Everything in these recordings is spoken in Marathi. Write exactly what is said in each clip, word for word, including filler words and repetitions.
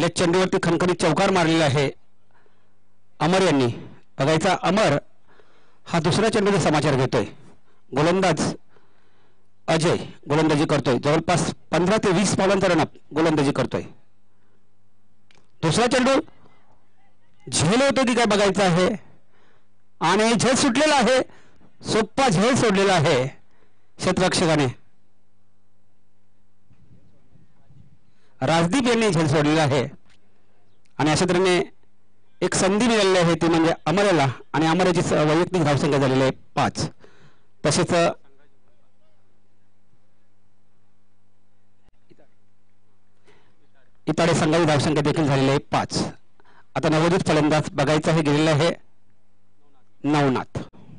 पहिल्या चेंडूवरती खणखणीत चौकार मारलेला आहे अमर यांनी. बघायचा अमर हा दुसऱ्या चेंडूचा समाचार घेतोय. गोलंदाज अजय गोलंदाजी करतोय. जवळपास पंधरा ते वीस बॉलांचा रनअप गोलंदाजी करतोय. दुसरा चेंडू झेल होतो की काय बघायचं आहे आणि झेल सुटलेला आहे. सोप्पा झेल सोडलेला आहे क्षेत्ररक्षकाने. राजदीप यांनी झेल सोडलेला आहे आणि अशा तऱ्हेने एक संधी मिळालेली आहे ती म्हणजे अमरला. आणि अमरची वैयक्तिक धावसंख्या झालेली आहे पाच. तसेच इताडे संघाची धावसंख्या देखील झालेली आहे पाच. आता नवोदित फलंदाज बघायचा हे गेलेला आहे नवनाथ.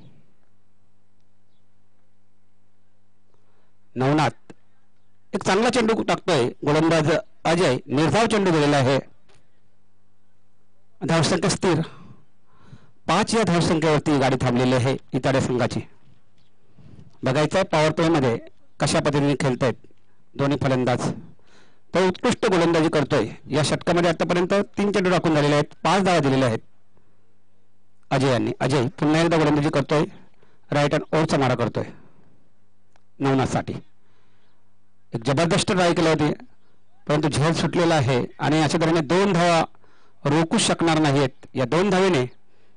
नवनाथ एक चांगला चेंडू टाकतोय. गोलंदाज अजय निर्धाव चेंडू गेलेला आहे. धावसंख्या स्थिर पाच या धावसंख्येवरती गाडी थांबलेली आहे इताडे संघाची. बघायचं पॉवर प्ले मध्ये कशा पद्धतीने खेळतायत दोन्ही फलंदाज. तो उत्कृष्ट गोलंदाजी करतोय. या षटकामध्ये आतापर्यंत तीन चेंडू टाकून झालेले आहेत. पाच धावा दिलेल्या आहेत अजय यांनी. अजय पुन्हा एकदा गोलंदाजी करतोय. राईट हँड ओव्हरचा मारा करतोय नवनाथसाठी. एक जबरदस्त ट्राय केली होती परंतु झेल सुटलेला आहे आणि अशा तऱ्हेने दोन धावा रोखू शकणार नाहीत. या दोन धावेने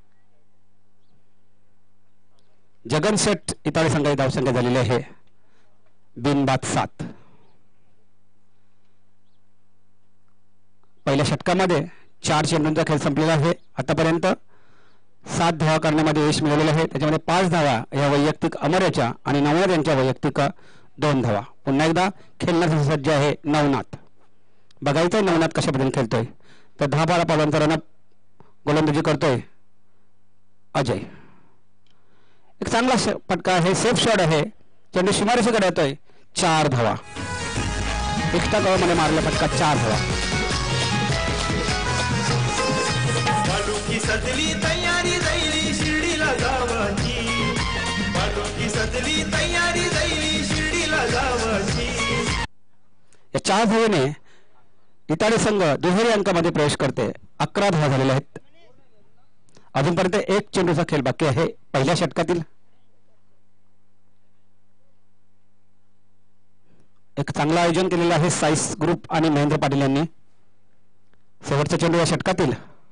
जगन शेठ इताडे संघाची धावसंख्या झालेली आहे बिनबाद सात. पहिल्या षटकामध्ये चार चेंडूंचा खेळ संपलेला आहे. आतापर्यंत सात धावा करण्यामध्ये यश मिळवलेलं आहे. त्याच्यामध्ये पाच धावा या वैयक्तिक अमरच्या आणि नवनाथ यांच्या वैयक्तिक दोन धावा. पुन्हा एकदा खेळण्यासाठी सज्ज आहे नवनाथ. बघायचं नवनाथ कशा पद्धतीने खेळतोय. तर दहा बारा पावलांचा रनअप गोलंदाजी करतोय अजय. एक चांगला फटका आहे. सेफ शॉट आहे. चेंडू सीमारेषेकडे येतोय. चार धावा एक्स्ट्रा कव्हरमध्ये मारला फटका. चार धावा. सजली तयारी जाईली शिर्डीला जावाची. बालुकी सजली तयारी जाईली शिर्डीला जावाची. या चार धावेने इताडे संघ दुहेरी अंकामध्ये प्रवेश करते. अकरा धावा झालेल्या आहेत. अजूनपर्यंत एक चेंडूचा खेळ बाकी आहे पहिल्या षटकातील. एक चांगलं आयोजन केलेलं आहे साईस ग्रुप आणि महेंद्र पाटील यांनी. शेवटचा चेंडू या षटकातील.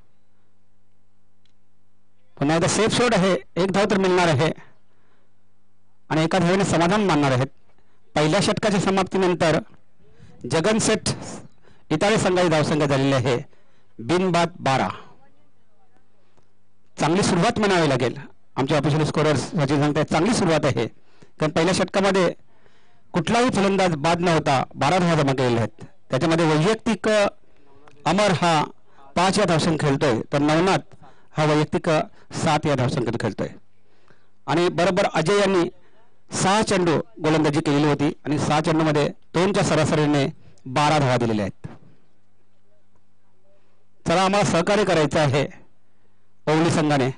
पुन्हा एकदा सेफ शॉट आहे. एक धाव तर मिळणार आहे आणि एका धावेने समाधान मानणार आहेत. पहिल्या षटकाच्या समाप्तीनंतर जगन शेठ इताडे संघाची धावसंख्या झालेली आहे बिनबाद बारा. चांगली सुरुवात म्हणावी लागेल. आमचे ऑफिशियल स्कोरर्स सचिन सांगतात चांगली सुरुवात आहे कारण पहिल्या षटकामध्ये कुठलाही फलंदाज बाद न होता बारा धावा जमा केलेल्या आहेत. त्याच्यामध्ये वैयक्तिक अमर हा पाच या धावसंख्या खेळतोय तर नवनाथ हा वैयक्तिक सात या धावसंख्येत खेळतोय. आणि बरोबर अजय यांनी सहा चेंडू गोलंदाजी केलेली होती आणि सहा चेंडूमध्ये दोनच्या सरासरीने बारा धावा दिलेल्या आहेत. चला आम्हाला सहकार्य करायचं आहे ओवली संघाने.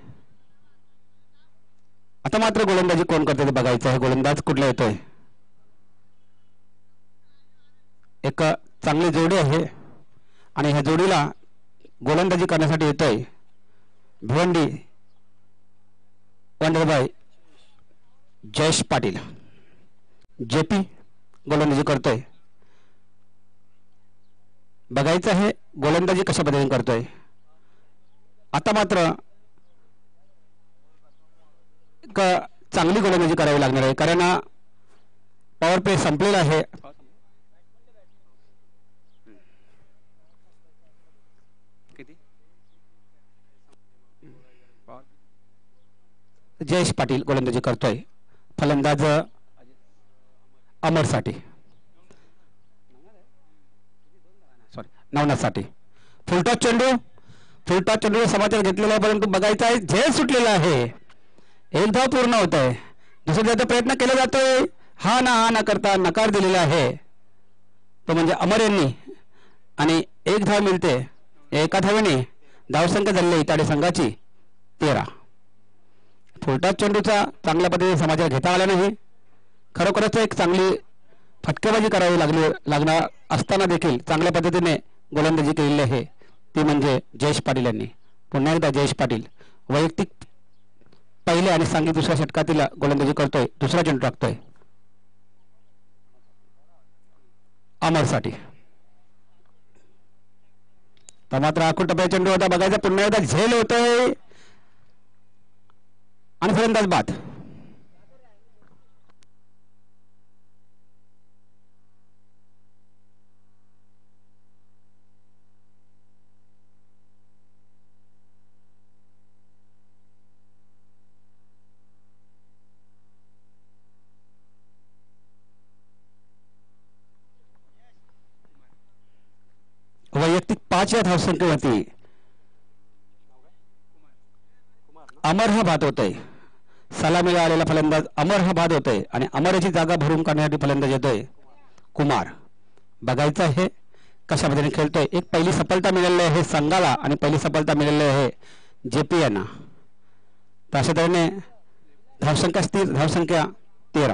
आता मात्र गोलंदाजी कोण करते ते बघायचं आहे. गोलंदाज कुठला येतोय. एक चांगली जोडी आहे आणि ह्या जोडीला गोलंदाजी करण्यासाठी येतोय भिवंडी वंडरबाई जयेश पाटील. जेपी गोलंदाजी करतोय. बघायचं आहे गोलंदाजी कशा पद्धतीने करतोय. आता मात्र एक चांगली गोलंदाजी करावी लागणार आहे कारण पॉवर प्ले संपलेला आहे. जयेश पाटील गोलंदाजी करतोय. फलंदाज अमरसाठी सॉरी नवनाथसाठी. फुलटॉस चेंडू फुलटॉस चेंडू समाचार घेतलेला आहे परंतु बघायचं आहे झेल सुटलेला आहे. एक धाव पूर्ण होत आहे. दुसऱ्या धावचा प्रयत्न केला जातोय. हा ना हा ना करता नकार दिलेला आहे तो म्हणजे अमर यांनी आणि एक धाव मिळते. एका धावेने धावसंख्या झालेली आहे इताडे संघाची तेरा. फुलटॉस चेंडूचा चांगल्या पद्धतीने समाचार घेता आला नाही. खरोखरच एक चांगली फटकेबाजी करावी लागली लागणार असताना देखील चांगल्या पद्धतीने गोलंदाजी केलेली आहे ती म्हणजे जयेश पाटील यांनी. पुन्हा एकदा जयेश पाटील वैयक्तिक पहिल्या आणि सांघिक दुसऱ्या षटकातील गोलंदाजी करतोय. दुसरा चेंडू टाकतोय अमरसाठी. तर मात्र आखूड टप्प्याचा चेंडू होता. बघायचा पुन्हा एकदा झेल होतोय आणि फलंदाज बाद. वैयक्तिक पाच या धावसंख्येवरती अमर हा बाद होतोय. सलामीला आलेला फलंदाज अमर हा बाद होतोय आणि अमरची जागा भरून काढण्यासाठी फलंदाज येतोय कुमार. बघायचं आहे कशा पद्धतीने खेळतोय. एक पहिली सफलता मिळालेली आहे संघाला आणि पहिली सफलता मिळालेली आहे जेपी यांना. तर अशा तऱ्हेने धावसंख्या स्थिर धावसंख्या तेरा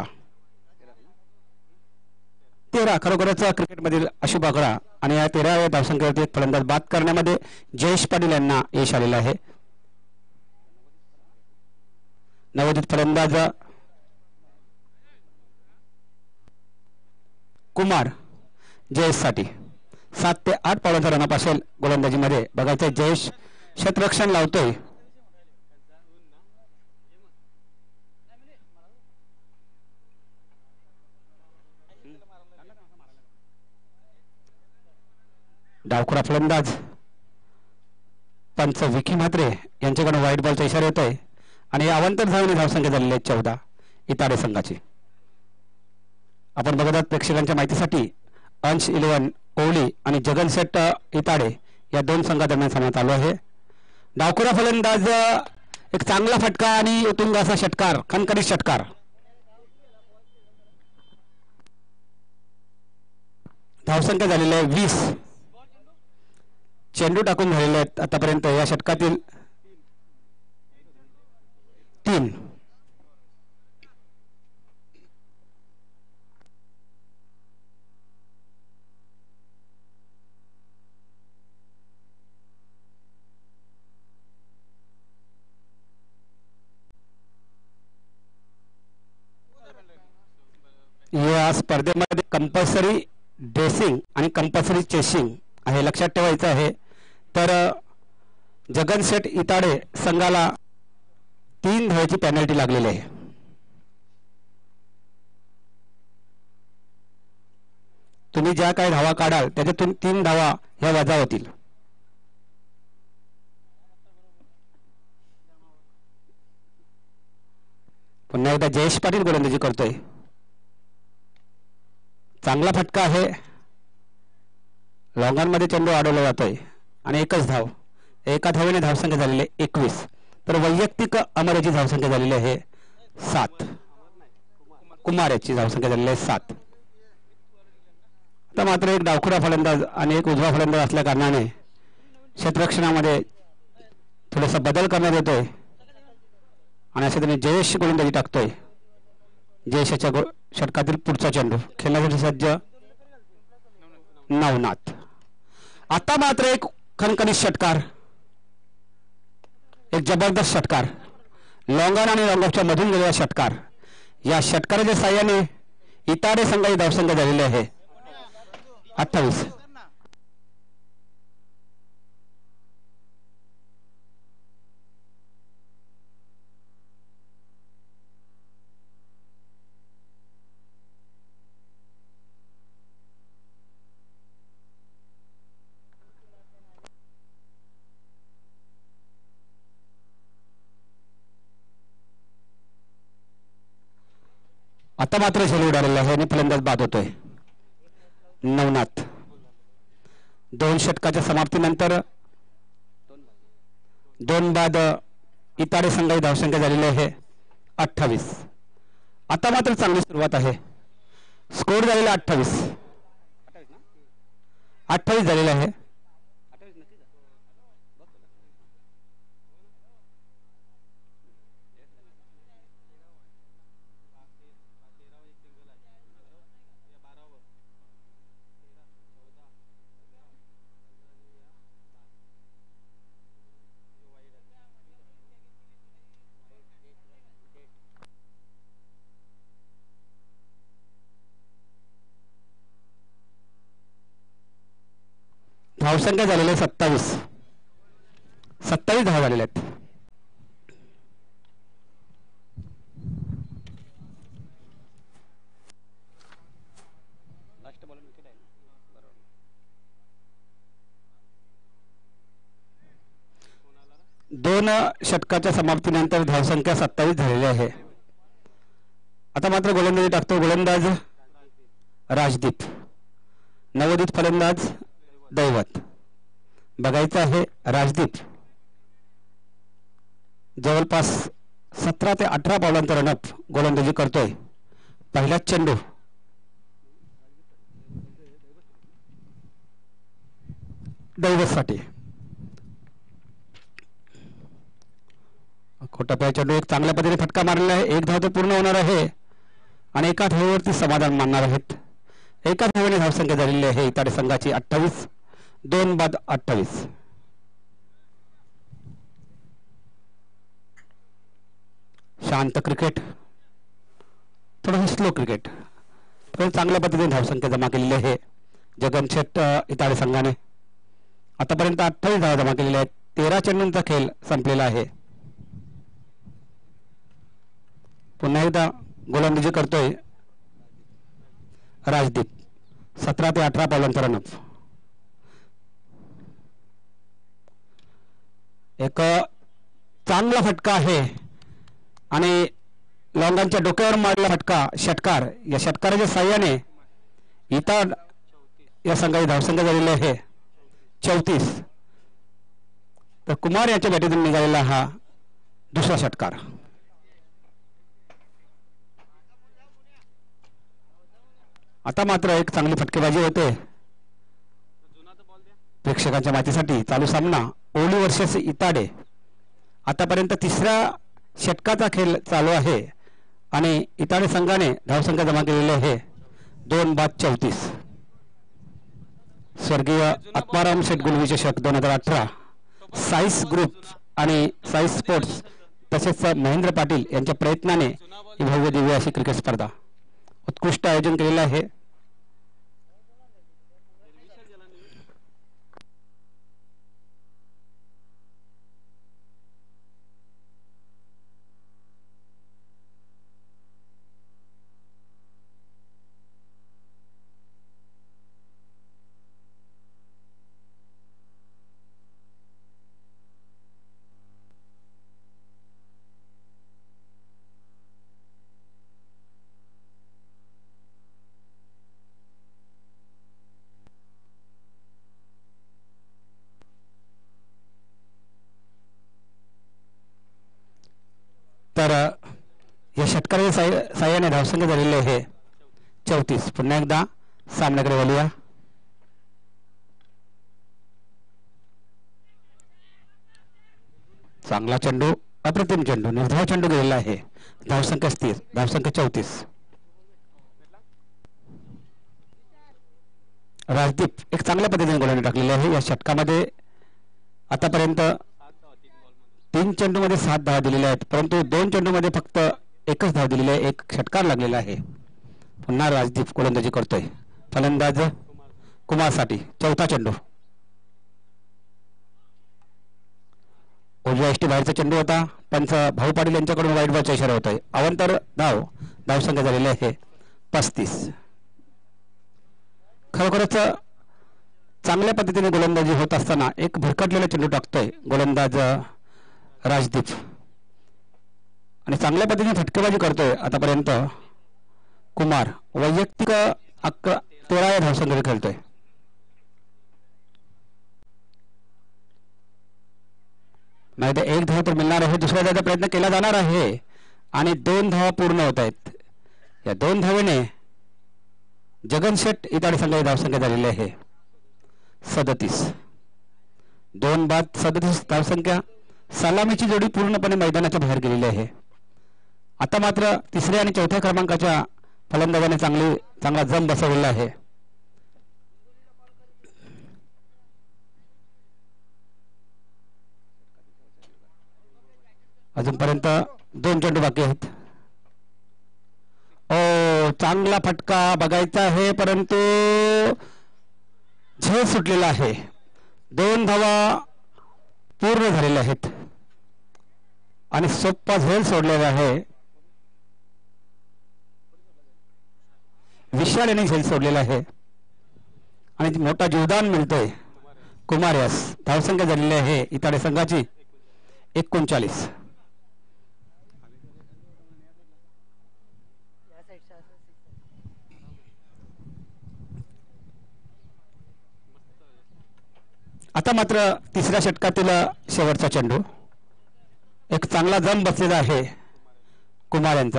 तेरा खरोखरच क्रिकेटमधील अशुभ आकडा. आणि या तेराव्या धावसंख्येवरती एक फलंदाज बाद करण्यामध्ये जयेश पाटील यांना यश आलेलं आहे. नवोदित फलंदाज कुमार जयेश साठी सात ते आठ पावलांचा रनअप असेल गोलंदाजीमध्ये. बघायचं जयेश क्षेत्ररक्षण लावतोय. डावखुरा फलंदाज पंच विकी म्हात्रे यांच्याकडून व्हाईट बॉलचा इशारा येतोय आणि अवंतर धावणे धावसंख्या झालेली आहे चौदा इताडे संघाची. आपण बघत आहात प्रेक्षकांच्या माहितीसाठी अंश इलेव्हन ओवली आणि जगन सेट इताडे या दोन संघादरम्यान सामना चालू आहे. डावखुरा फलंदाज एक चांगला फटका आणि उतुंग असा षटकार खणखणीत षटकार. धावसंख्या झालेली आहे वीस. चेंडू टाकून झालेले आहेत आतापर्यंत या षटकातील तीन. या स्पर्धेमध्ये कंपल्सरी ड्रेसिंग आणि कंपल्सरी चेसिंग आहे लक्षात ठेवायचं आहे. तर जगन शेठ इताडे संघाला तीन धावेची पेनल्टी लागलेली आहे. तुम्ही ज्या काही धावा काढाल त्याच्यातून तीन धावा ह्या वजा होतील. पुन्हा एकदा जयेश पाटील गोलंदाजी करतोय. चांगला फटका आहे. लॉंगांमध्ये चेंडू अडवला जातोय आणि एकच धाव. एका धावेने धावसंख्या झालेली आहे एकवीस. तर वैयक्तिक अमर याची धावसंख्या झालेली आहे सात. कुमार याची धावसंख्या झालेली आहे सात. आता मात्र एक डावखुरा फलंदाज आणि एक उजवा फलंदाज असल्या कारणाने क्षेत्ररक्षणामध्ये थोडासा बदल करण्यात येतोय आणि अशा त्याने जयेश गोलंदाजी टाकतोय. जयेशाच्या षटकातील पुढचा चेंडू खेळण्यासाठी सज्ज नवनाथ. आता मात्र एक खणखणीत षटकार एक जबरदस्त षटकार लॉंगॉन आणि लॉंगऑफच्या मधून गेलेला षटकार. या षटकाराच्या साह्याने इताडे संघाची धावसंख्या झालेली आहे अठ्ठावीस. आता मात्र झेल उडालेला आहे आणि फलंदाज बाद होतोय नवनाथ. दोन षटकाच्या समाप्तीनंतर दोन बाद इताडे संघाची धावसंख्या झालेली आहे अठ्ठावीस. आता मात्र चांगली सुरुवात आहे. स्कोर झालेला अठ्ठावीस अठ्ठावीस झालेला आहे. धावसंख्या झालेले सत्तावीस सत्तावीस धावा झालेल्या आहेत. दोन षटकाच्या समाप्तीनंतर धावसंख्या सत्तावीस झालेली आहे. आता मात्र गोलंदाजी टाकतो गोलंदाज राजदीप, नवोदित फलंदाज दैवत. बघायचं आहे राजदीप जवळपास सतरा ते अठरा बॉलांचा रनअप गोलंदाजी करतोय. पहिलाच चेंडू दैवतसाठी. खोटा चेंडू एक चांगल्या पद्धतीने फटका मारलेला आहे. एक धाव तर पूर्ण होणार आहे आणि एका धावेवरती समाधान मानणार आहेत. एका धावेने धावसंख्या झालेली आहे इताडे संघाची अठ्ठावीस, दोन बाद अठ्ठावीस. शांत क्रिकेट, थोडं स्लो क्रिकेट, पण चांगल्या पद्धतीने धावसंख्या जमा केलेली आहे जगनशेठ इताडे संघाने. आतापर्यंत अठ्ठावीस धावा जमा केलेल्या आहेत. तेरा चेंडूंचा खेळ संपलेला आहे. पुन्हा एकदा गोलंदाजी करतोय राजदीप, सतरा ते अठरा बॉलांचा रनअप. एक चांगला फटका आहे आणि लॉंगांच्या डोक्यावर मारलेला फटका षटकार. या षटकाराच्या साह्याने इतर या संघाची धावसंख्या झालेली आहे चौतीस. तर कुमार याच्या बॅटीतून निघालेला हा दुसरा षटकार. आता मात्र एक चांगली फटकेबाजी होते. प्रेक्षकांच्या माहितीसाठी चालू सामना ओली वर्सेस इताडे. आतापर्यंत तिसऱ्या षटकाचा खेळ चालू आहे आणि इताडे संघाने धावसंख्या जमा केलेली आहे दोन बाद चौतीस. स्वर्गीय आत्माराम शेठ गुलवी चषक दोन हजार अठरा साईस ग्रुप आणि साईस स्पोर्ट्स तसेच महेंद्र पाटील यांच्या प्रयत्नाने ही भव्य दिव्य अशी क्रिकेट स्पर्धा उत्कृष्ट आयोजन केलेलं आहे. तर या षटकाराच्या साह्याने धावसंख्या झालेली आहे चौतीस. पुन्हा एकदा सामन्याकडे वळूया. चांगला चेंडू, अप्रतिम चेंडू, निर्धाव चेंडू गेलेला आहे. धावसंख्या स्थिर, धावसंख्या चौतीस. राजदीप एक चांगल्या पद्धतीने गोलंदाजी टाकलेली आहे. या षटकामध्ये आतापर्यंत तीन चेंडूमध्ये सात धावा दिलेल्या आहेत, परंतु दोन चेंडूमध्ये फक्त एकच धाव दिलेली आहे. एक षटकार लागलेला आहे. पुन्हा राजदीप गोलंदाजी करतोय. फलंदाज कुमारसाठी चौथा चेंडू. उजव्या एष्टी बाहेरचा चेंडू होता. पंच भाऊ पाटील यांच्याकडून वाईट बॉलचा इशारा होतोय. अवंतर धाव, धावसंख्या झालेली आहे पस्तीस. खरोखरच चांगल्या पद्धतीने गोलंदाजी होत असताना एक भरकटलेला चेंडू टाकतोय गोलंदाज राजदीप आणि चांगल्या पद्धतीने फटकेबाजी करतोय आतापर्यंत कुमार. वैयक्तिक अकरा तेरा या धावसंख्येने खेळतोय. नाही तर एक धाव तर मिळणार आहे. दुसऱ्या धावाचा प्रयत्न केला जाणार आहे आणि दोन धावा पूर्ण होत आहेत. या दोन धावेने जगनशेठ इताडे संघाची धावसंख्या झालेली आहे सदतीस. दोन बाद सदतीस धावसंख्या. सलामीची जोडी पूर्णपणे मैदानाच्या बाहेर गेलेली आहे. आता मात्र तिसऱ्या आणि चौथ्या क्रमांकाच्या फलंदाजाने चांगली चांगला जम बसवलेला आहे. अजूनपर्यंत दोन चेंडू बाकी आहेत. ओ चांगला फटका बघायचा आहे, परंतु झेल सुटलेला आहे. दोन धावा पूर्ण झालेल्या आहेत आणि सोप्पा झेल सोडलेला आहे. विशाल यांनी झेल सोडलेला आहे आणि मोठा जीवदान मिळतोय कुमार यास. धावसंख्या झालेली आहे इताडे संघाची एकोणचाळीस. आता मात्र तिसऱ्या षटकातील शेवटचा चेंडू. एक चांगला जम बसलेला आहे कुमार यांचा.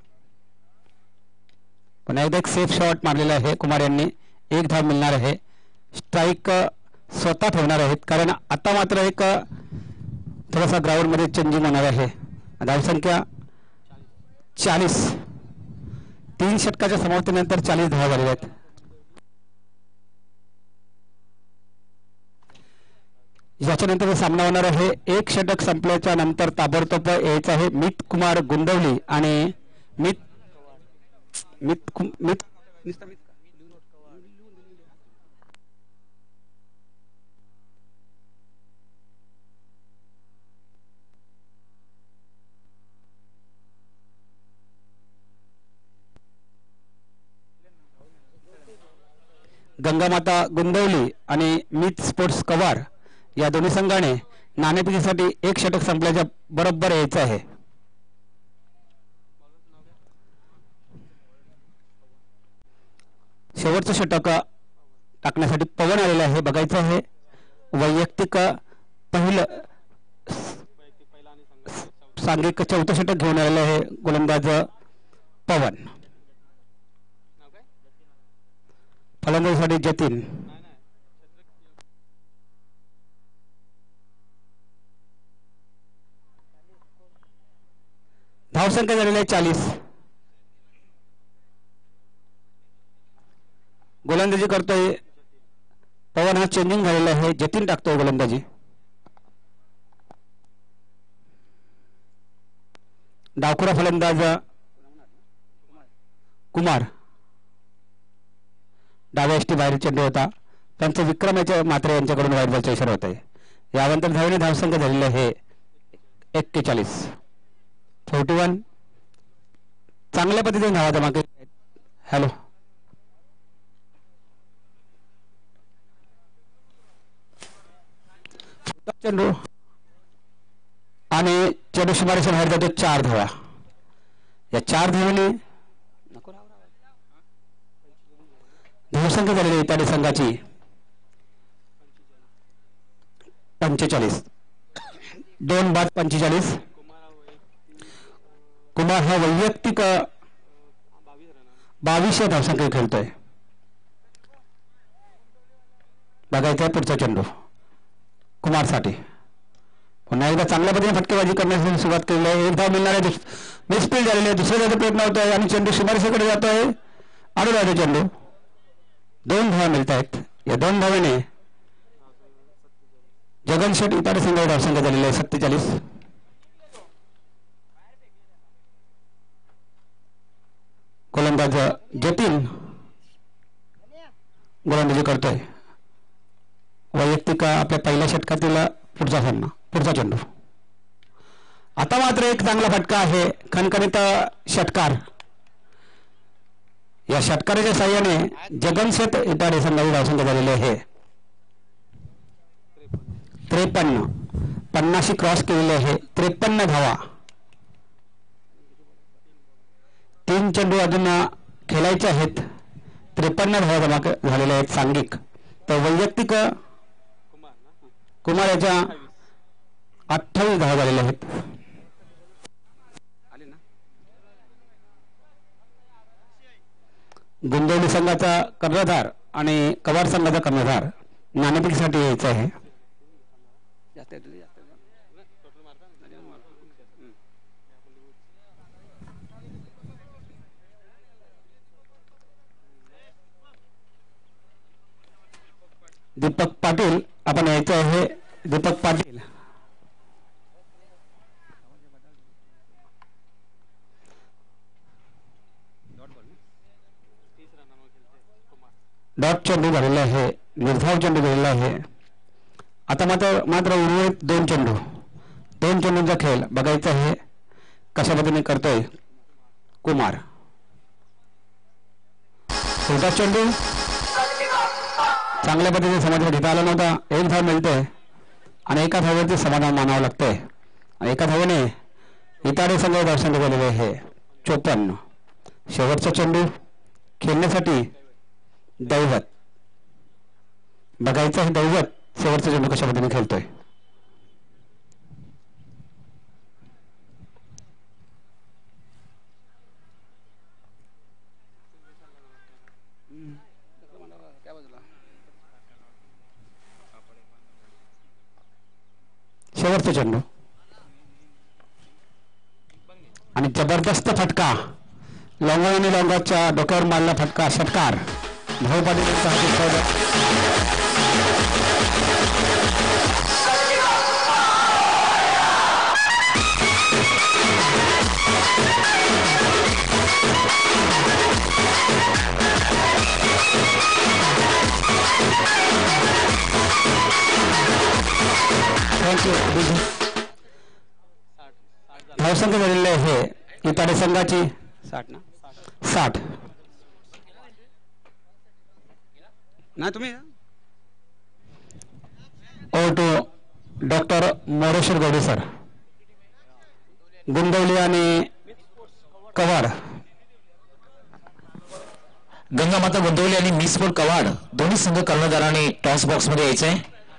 पण एकदा एक सेफ शॉट मारलेला आहे कुमार यांनी. एक धाव मिळणार आहे. स्ट्राईक स्वतः ठेवणार आहेत कारण आता मात्र एक थोडासा ग्राउंड मध्ये चेंजिंग होणार आहे. धावसंख्या चाळीस. तीन षटकाच्या समाप्तीनंतर चाळीस धावा झालेल्या आहेत. याच्यानंतर सामना होणार आहे. एक षटक संपल्याच्या नंतर ताबडतोब यायचं आहे मित कुमार गुंडवली आणि मित मित मित गंगामाता गुंडवली आणि मित स्पोर्ट्स कवार या दोन्ही संघाने नाणेफेकीसाठी एक षटक संपल्याच्या बरोबर यायचं आहे. शेवटचं षटक टाकण्यासाठी पवन आलेलं आहे. बघायचं आहे वैयक्तिक पहिलं सांघिक चौथं षटक घेऊन आलेलं आहे गोलंदाज पवन. फलंदाजीसाठी जतीन. धावसंख्या झालेली आहे चाळीस. गोलंदाजी करतोय पवन. हा चेंजिंग झालेला आहे. जतीन टाकतोय गोलंदाजी. डावखुरा फलंदाज कुमार. डाव्या एष्टी बाहेर चेंडू होता. त्यांचं विक्रम याच्या मात्र यांच्याकडून वाईट बॉलचा इशारा होत आहे. यानंतर धावणे धावसंख्या झालेली आहे एक्केचाळीस. Forty one. चांगल्या पद्धतीने धावा जमा केली. हॅलो चेंडू आणि चेंडू सुमारे बाहेर जातो. चार धावा. या चार धावांनी धावसंख्या झालेली इत्यादी संघाची पंचेचाळीस. दोन बाद पंचेचाळीस. कुमार हा वैयक्तिक बावीसशे धावसंख्या खेळतोय. बघायचा पुढचा चेंडू कुमारसाठी. पुन्हा एकदा चांगल्या पद्धतीने फटकेबाजी करण्यासाठी सुरुवात केली आहे. एक धाव मिळणार आहे. मिसफील्ड झालेली आहे. दुसऱ्या धावचा प्रयत्न होतोय आणि चेंडू शिमारेषेकडे जातोय. आडू राहतो चेंडू. दोन धावा मिळत आहेत. या दोन धावेने जगनशेठ इताडे संघ धावसंख्या झालेली आहे सत्तेचाळीस. गोलंदाज जतीन गोलंदाजी करतोय. वैयक्तिक आपल्या पहिल्या षटकातील पुढचा सामना पुढचा चेंडू. आता मात्र एक चांगला फटका आहे. खणखणीत षटकार. या षटकाराच्या साह्याने जगनशेठ इताडे संघाची धावसंख्या झालेली आहे त्रेपन्न. पन्नाशी क्रॉस केलेली आहे. त्रेपन्न धावा. तीन चेंडू अजून खेळायचे आहेत. त्रेपन्न धावा जमा झालेल्या आहेत सांघिक. तर वैयक्तिक कुमार याच्या अठ्ठावीस धावा झालेल्या आहेत. गुंजवली संघाचा कर्णधार आणि कवार संघाचा कर्णधार नाणेफेकीसाठी यायचा आहे. दीपक पाटील आपण यायचं आहे. दीपक पाटील डॉट चेंडू झालेला आहे. निर्धाव चेंडू झालेला आहे. आता मात्र मात्र उर्वरित दोन चेंडू दोन चेंडूंचा खेळ बघायचा आहे कशा पद्धतीने करतोय कुमार. पुढचा चेंडू चांगल्या पद्धतीने समाधान घेता आला नव्हता. एक धाव मिळते आणि एका धावेवरती समाधान मानावं लागतंय. एका धावेने इताडे संघ दर्शन केलेले आहे चोपन्न. शेवटचा चेंडू खेळण्यासाठी दैवत बघायचं आहे दैवत शेवटचा चेंडू कशा पद्धतीने खेळतोय. शेवटचा चेंडू आणि जबरदस्त फटका लॉंगा आणि लॉंगाच्या डोक्यावर मारला फटका षटकार. भाऊ पाटील यांचा हार्दिक स्वागत. थँक्यू. धावसंख्या झालेली आहे इताडे संघाची साठ ना साठ ना तुम्ही ओ टू डॉक्टर मोरेश्वर गौडे सर. गुंदवली आणि कवाड गंगामाता गोंदवली आणि मिसफोड कवाड दोन्ही संघ कर्णधारांनी टॉस बॉक्स मध्ये यायचंय.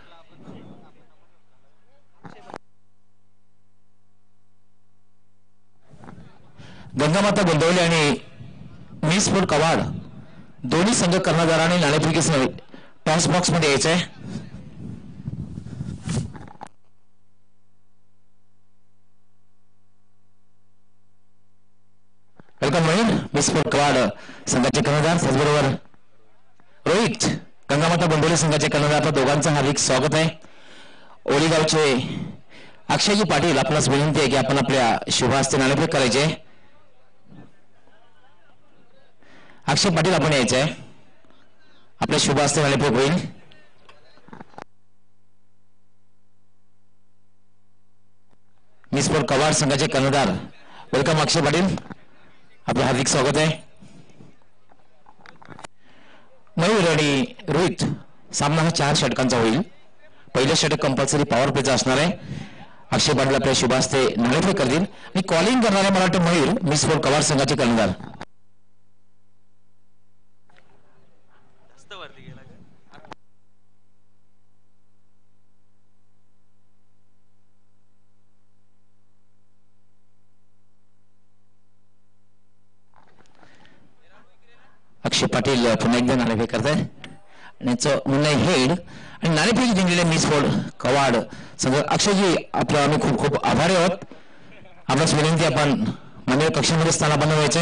गंगामाता गोंदवली आणि मिसफोड कवाड दोन्ही संघ कर्णधारांनी नाणेफेकीसह टॉस बॉक्स मध्ये यायचंय. वेलकम मोहीन. मिसफोड कवाड संघाचे कर्णधार त्याचबरोबर रोहित गंगामाता गोंदवली संघाचे कर्णधार आपल्या दोघांचं हार्दिक स्वागत आहे. ओलीगावचे अक्षयजी पाटील आपणास विनंती आहे की आपण आपल्या शुभ हस्ते नाणेफेक करायचे. अक्षय पाटील आपण यायचं आहे. आपल्या शुभ हस्ते नाणेफेक होईल. मिसफोड कवाड संघाचे कर्णधार वेलकम अक्षय पाटील आपलं हार्दिक स्वागत आहे. मयूर आणि रोहित सामना हा चार षटकांचा होईल. पहिलं षटक कंपल्सरी पॉवर प्लेचा असणार आहे. अक्षय पाटील आपल्या शुभ हस्ते नाणेफेक करतील आणि कॉलिंग करणारे मला वाटतं मयूर मिसफोड कवाड संघाचे कर्णधार. अक्षय पाटील पुन्हा एकदा नाणेफेक करत आहे आणि याचं म्हणणं हेड आणि नाणेफेक जिंकलेले मिसफोड कवाड संघ. अक्षयजी आपलं आम्ही खूप खूप आभारी आहोत. आपल्याच विनंती आपण माननीय कक्षामध्ये स्थानापन्न व्हायचे.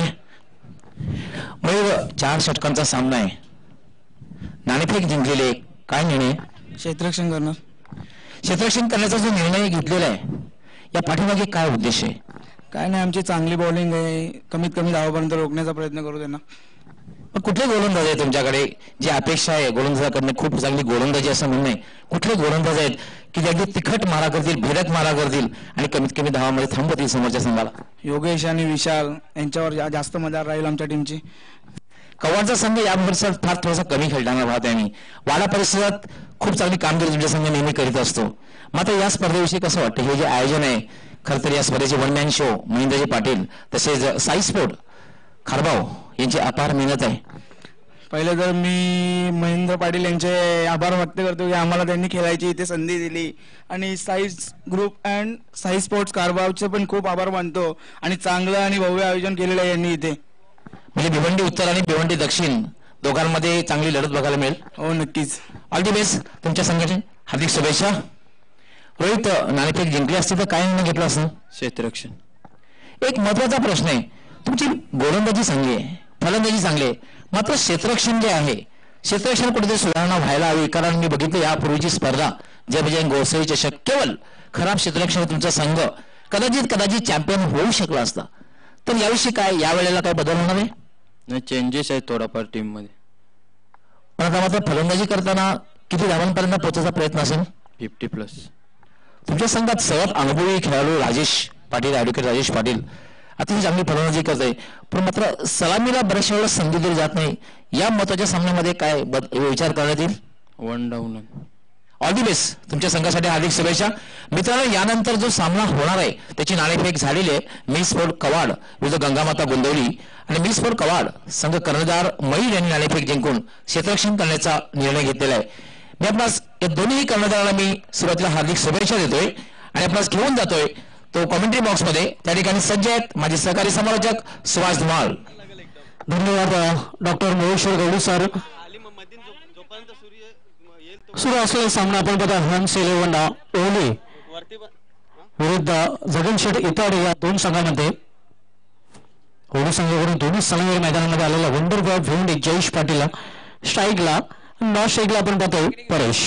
मयूर चार षटकांचा सामना आहे. नाणेफेक जिंकलेले काय निर्णय क्षेत्ररक्षण करणार क्षेत्ररक्षण करण्याचा जो निर्णय घेतलेला आहे या पाठीमागे काय उद्देश आहे. काय नाही आमची चांगली बॉलिंग आहे. कमीत कमी धावापर्यंत रोखण्याचा प्रयत्न करू त्यांना. पण कुठले गोलंदाज आहे तुमच्याकडे जी अपेक्षा आहे गोलंदाजाकडनं खूप चांगली गोलंदाजी असं म्हणणं आहे. कुठले गोलंदाज आहेत की जे अगदी तिखट मारा करतील भिडक मारा करतील आणि कमीत कमी धावामध्ये थांबवतील समोरच्या संघाला. योगेश आणि विशाल यांच्यावर जा, जास्त मजा राहील आमच्या टीमची. कवाडचा संघ या वर्षात फार थोडासा कमी खेळताना पाहत आहे. वाडा परिसरात खूप चांगली कामगिरी तुमच्या संघ नेहमी करीत असतो. मात्र या स्पर्धेविषयी कसं वाटतं. हे जे आयोजन आहे खरं तर या स्पर्धेचे वन मॅन शो महेंद्रजी पाटील तसेच साई स्पोर्ट खारबाव यांची अपार मेहनत आहे. पहिले तर मी महेंद्र पाटील यांचे आभार व्यक्त करतो की आम्हाला त्यांनी खेळायची इथे संधी दिली आणि Sai's group and Sai sports कारभारचे पण खूप आभार मानतो आणि चांगलं आणि भव्य आयोजन केलेलं आहे यांनी इथे. म्हणजे भिवंडी उत्तर आणि भिवंडी दक्षिण दोघांमध्ये चांगली लढत बघायला मिळेल. हो नक्कीच. ऑल दी बेस्ट तुमच्या संघाचे हार्दिक शुभेच्छा. रोहित नाणेफेक जिंकली असती तर काय निर्णय घेतला असं. क्षेत्ररक्षण. एक महत्वाचा प्रश्न आहे. तुमची गोलंदाजी चांगली आहे फलंदाजी चांगली आहे मात्र क्षेत्ररक्षण जे आहे क्षेत्ररक्षण कुठेतरी सुधारणा व्हायला हवी. कारण मी बघितलं यापूर्वीची स्पर्धा जय विजय गोसाई चषक केवळ खराब क्षेत्ररक्षण तुमचा संघ कदाचित कदाचित चॅम्पियन होऊ शकला असता. तर याविषयी काय यावेळेला काय बदल होणार आहे. नाही चेंजेस आहेत थोडाफार टीम मध्ये. पण आता मात्र फलंदाजी करताना किती धावांपर्यंत पोहोचायचा प्रयत्न असेल. Fifty plus. तुमच्या संघात सर्वात अनुभवी खेळाडू राजेश पाटील, ॲडव्होकेट राजेश पाटील अतिशय चांगली फलंदाजी करत आहे, पण मात्र सलामीला बऱ्याचशा वेळेला संधी दिली जात नाही. या महत्वाच्या सामन्यामध्ये काय विचार करण्यात येईल? One down. All the best. तुमच्या संघासाठी हार्दिक शुभेच्छा. मित्रांनो, यानंतर जो सामना होणार आहे त्याची नाणेफेक झालेली आहे. मिस स्पोर्ट कवाड विरुद्ध गंगामाता गोंदवली आणि मिस स्पोर्ट कवाड संघ कर्णधार मयूर यांनी नाणेफेक जिंकून क्षेत्ररक्षण करण्याचा निर्णय घेतलेला आहे. मी आपणास या दोन्ही कर्णधारांना मी सुरुवातीला हार्दिक शुभेच्छा देतोय आणि आपणास घेऊन जातोय तो कॉमेंट्री बॉक्समध्ये. त्या ठिकाणी सज्ज आहेत माझे सहकारी समालोचक सुभाष धुमाळ. धन्यवाद डॉक्टर महेश्वर गौडी सर. सुरू असलेला सामना आपण बघा हंस इलेव्हन ओली विरुद्ध जगनशेठ इताडे या दोन संघामध्ये. ओली संघाकडून दोन्ही सलामीवीर मैदानामध्ये आलेला वंडर बॉय भिवंडी जयेश पाटील स्ट्राईकला, नॉन स्ट्राईकला आपण पाहतोय परेश.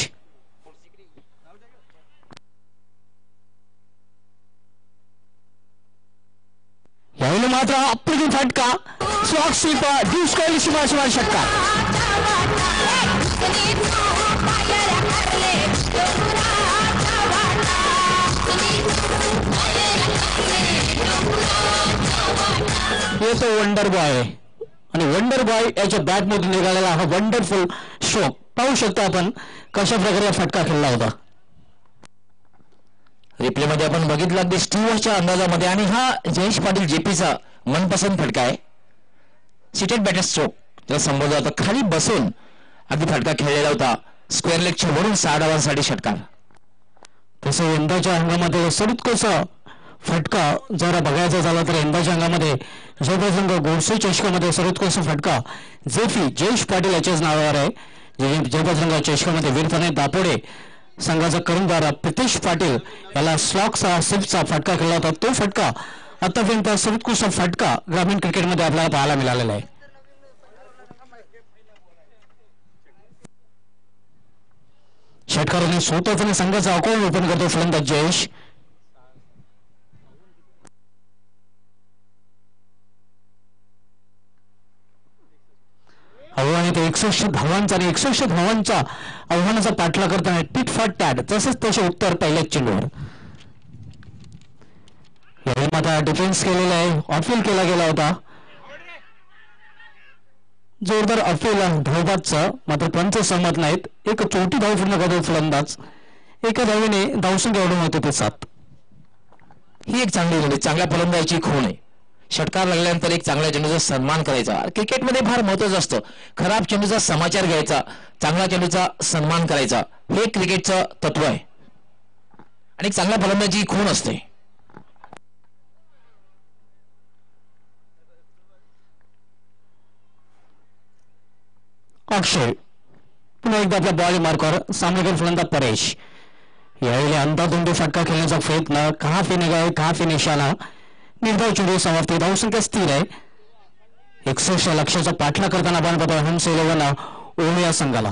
यावेळी मात्र अप्रतिम फटका, स्लॉक स्वीपर, डिश कोहली शिवाय शिवाय षटकार. येतो वंडर बॉय आणि वंडर बॉय याच्या बॅट मधून निघालेला हा वंडरफुल स्ट्रोक पाहू शकतो आपण कशा प्रकारे फटका खेळला होता. रिप्ले मध्ये आपण बघितलं अगदी स्टीव्हच्या अंदाजामध्ये आणि हा जयेश पाटील जेपीचा मनपसंत फटका आहे. सिटेड बॅटर स्ट्रोक त्याला संबोधला होता, खाली बसून अगदी फटका खेळलेला होता. स्क्वेअर लेगच्या वरून सहा डावांसाठी षटकार. तसं यंदाच्या हंगामामध्ये सर्वोत्कृष्ट फटका जरा बघायचा झाला तर यंदाच्या हंगामध्ये जयप्रसंग गोडसे चषकामध्ये सर्वोत्कृष्ट फटका जेफी जयेश पाटील याच्याच नावावर आहे. जयप्रसंग चषकामध्ये वीरपणे दापोडे संघाचा कर्णधार प्रितेश पाटील याला स्लॉकचा सिफ्टचा फटका खेळला होता. तो फटका आतापर्यंत सर्वोत्कृष्ट फटका ग्रामीण क्रिकेटमध्ये आपल्याला पाहायला मिळालेला आहे. षटकाराने स्वतःने संघाचा अकाउंट ओपन करतो फलंदाज जयेश. आव्हान येतो एकसष्ट धावांचा आणि एकसष्ट धावांचा आव्हानाचा पाठला करताना टिट फॉर टॅट तसेच त्याचे उत्तर पहिल्याच चेंडूवर. यावेळी मात्र डिफेन्स केलेला आहे, अपील केला गेला होता. जोरदार अपील धावबादचा, मात्र पंच सहमत नाहीत. एक चौथी धाव पूर्ण करतो फलंदाज. एका धावेने धावसंख्या वाढून होते ते सात. ही एक चांगली म्हणजे चांगल्या फलंदाजीची खूण आहे. षटकार लागल्यानंतर एक चांगल्या चेंडूचा सन्मान करायचा. क्रिकेटमध्ये फार महत्वाचं असतं. खराब चेंडूचा समाचार घ्यायचा, चांगल्या चेंडूचा सन्मान करायचा, हे क्रिकेटचं तत्व आहे आणि एक चांगल्या फलंदाजी खूण असते. अक्षय पुन्हा एकदा आपल्या बॉल मार्कवर सामनेकर फलंदाज परेश. यावेळी अंधाधुंद फटका खेळण्याचा प्रयत्न, कहा फिने गए कहा फिर निशाणा, निर्धाव चेंडू समाप्ती, धावसंख्या स्थिर आहे. एकसष्ट लक्षाचा पाठला करताना आपण पाहतो हंस इलेव्हन ओली या संघाला.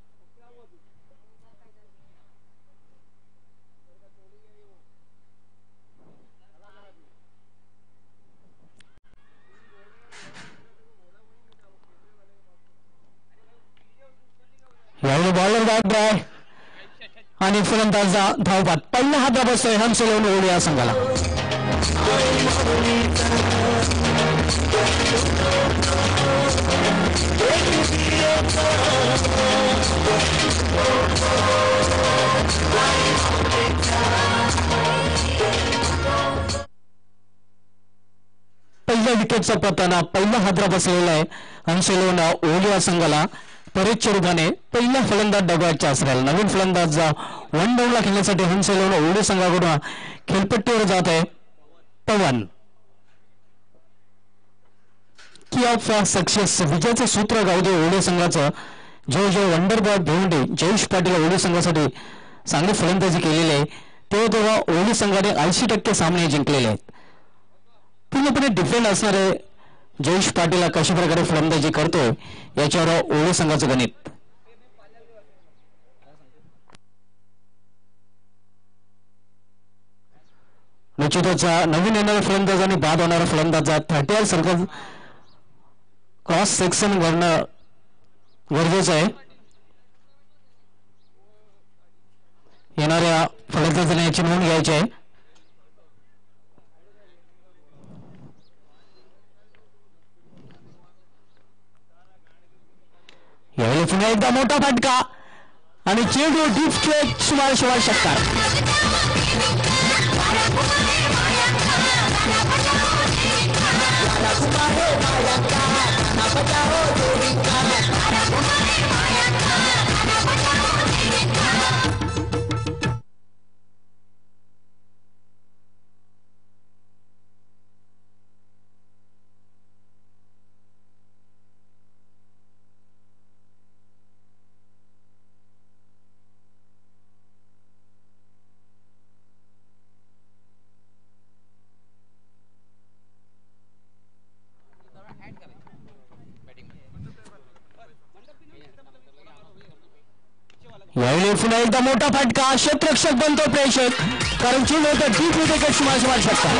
यावेळी बॉलर बॅट ड्राय आणि फलंदाजा धावपात. पहिला हात बसतोय हंस इलेव्हन ओली या संघाला. पहिल्या विकेटचा पत्ताना पहिला हादरा बसलेला आहे हंस इलेव्हन ओली या संघाला. परेशच्या रूपाने पहिल्या फलंदाज डगवायच्या असलेला नवीन फलंदाज वन डाऊनला खेळण्यासाठी हंस इलेव्हन ओली संघाकडून खेळपट्टीवर जात आहे पवन. की ऑफ सक्सेस विजयाचं सूत्र गाऊ दे ओली संघाचं. जय जय वंडर बॉय भिवंडी जयेश पाटील ओली संघासाठी चांगली फलंदाजी केलेली आहे. तेव्हा तेव्हा ओली संघाने ऐंशी टक्के सामने जिंकलेले आहेत. पूर्णपणे डिफेंड असणारे जयेश पाटील कशा प्रकारे फलंदाजी करतोय याच्यावर ओली संघाचं गणित. निश्चितच नवीन येणारा फलंदाज आणि बाद होणारा फलंदाज थर्टी सर्कल क्रॉस सेक्शन करणं गरजेचं आहे. येणाऱ्या फलंदाजाने याची नोंद घ्यायची आहे. यावेळी पुन्हा एकदा मोठा फटका आणि चेंडू डीप स्ट्रेट सुमारे शिवार षटकार. यावेळी पुन्हा एकदा मोठा फटका. क्षेत्ररक्षक बनतो प्रेक्षक, कारण चेंडू होतं डीप विकेट सुमारे सुमारे षटकार.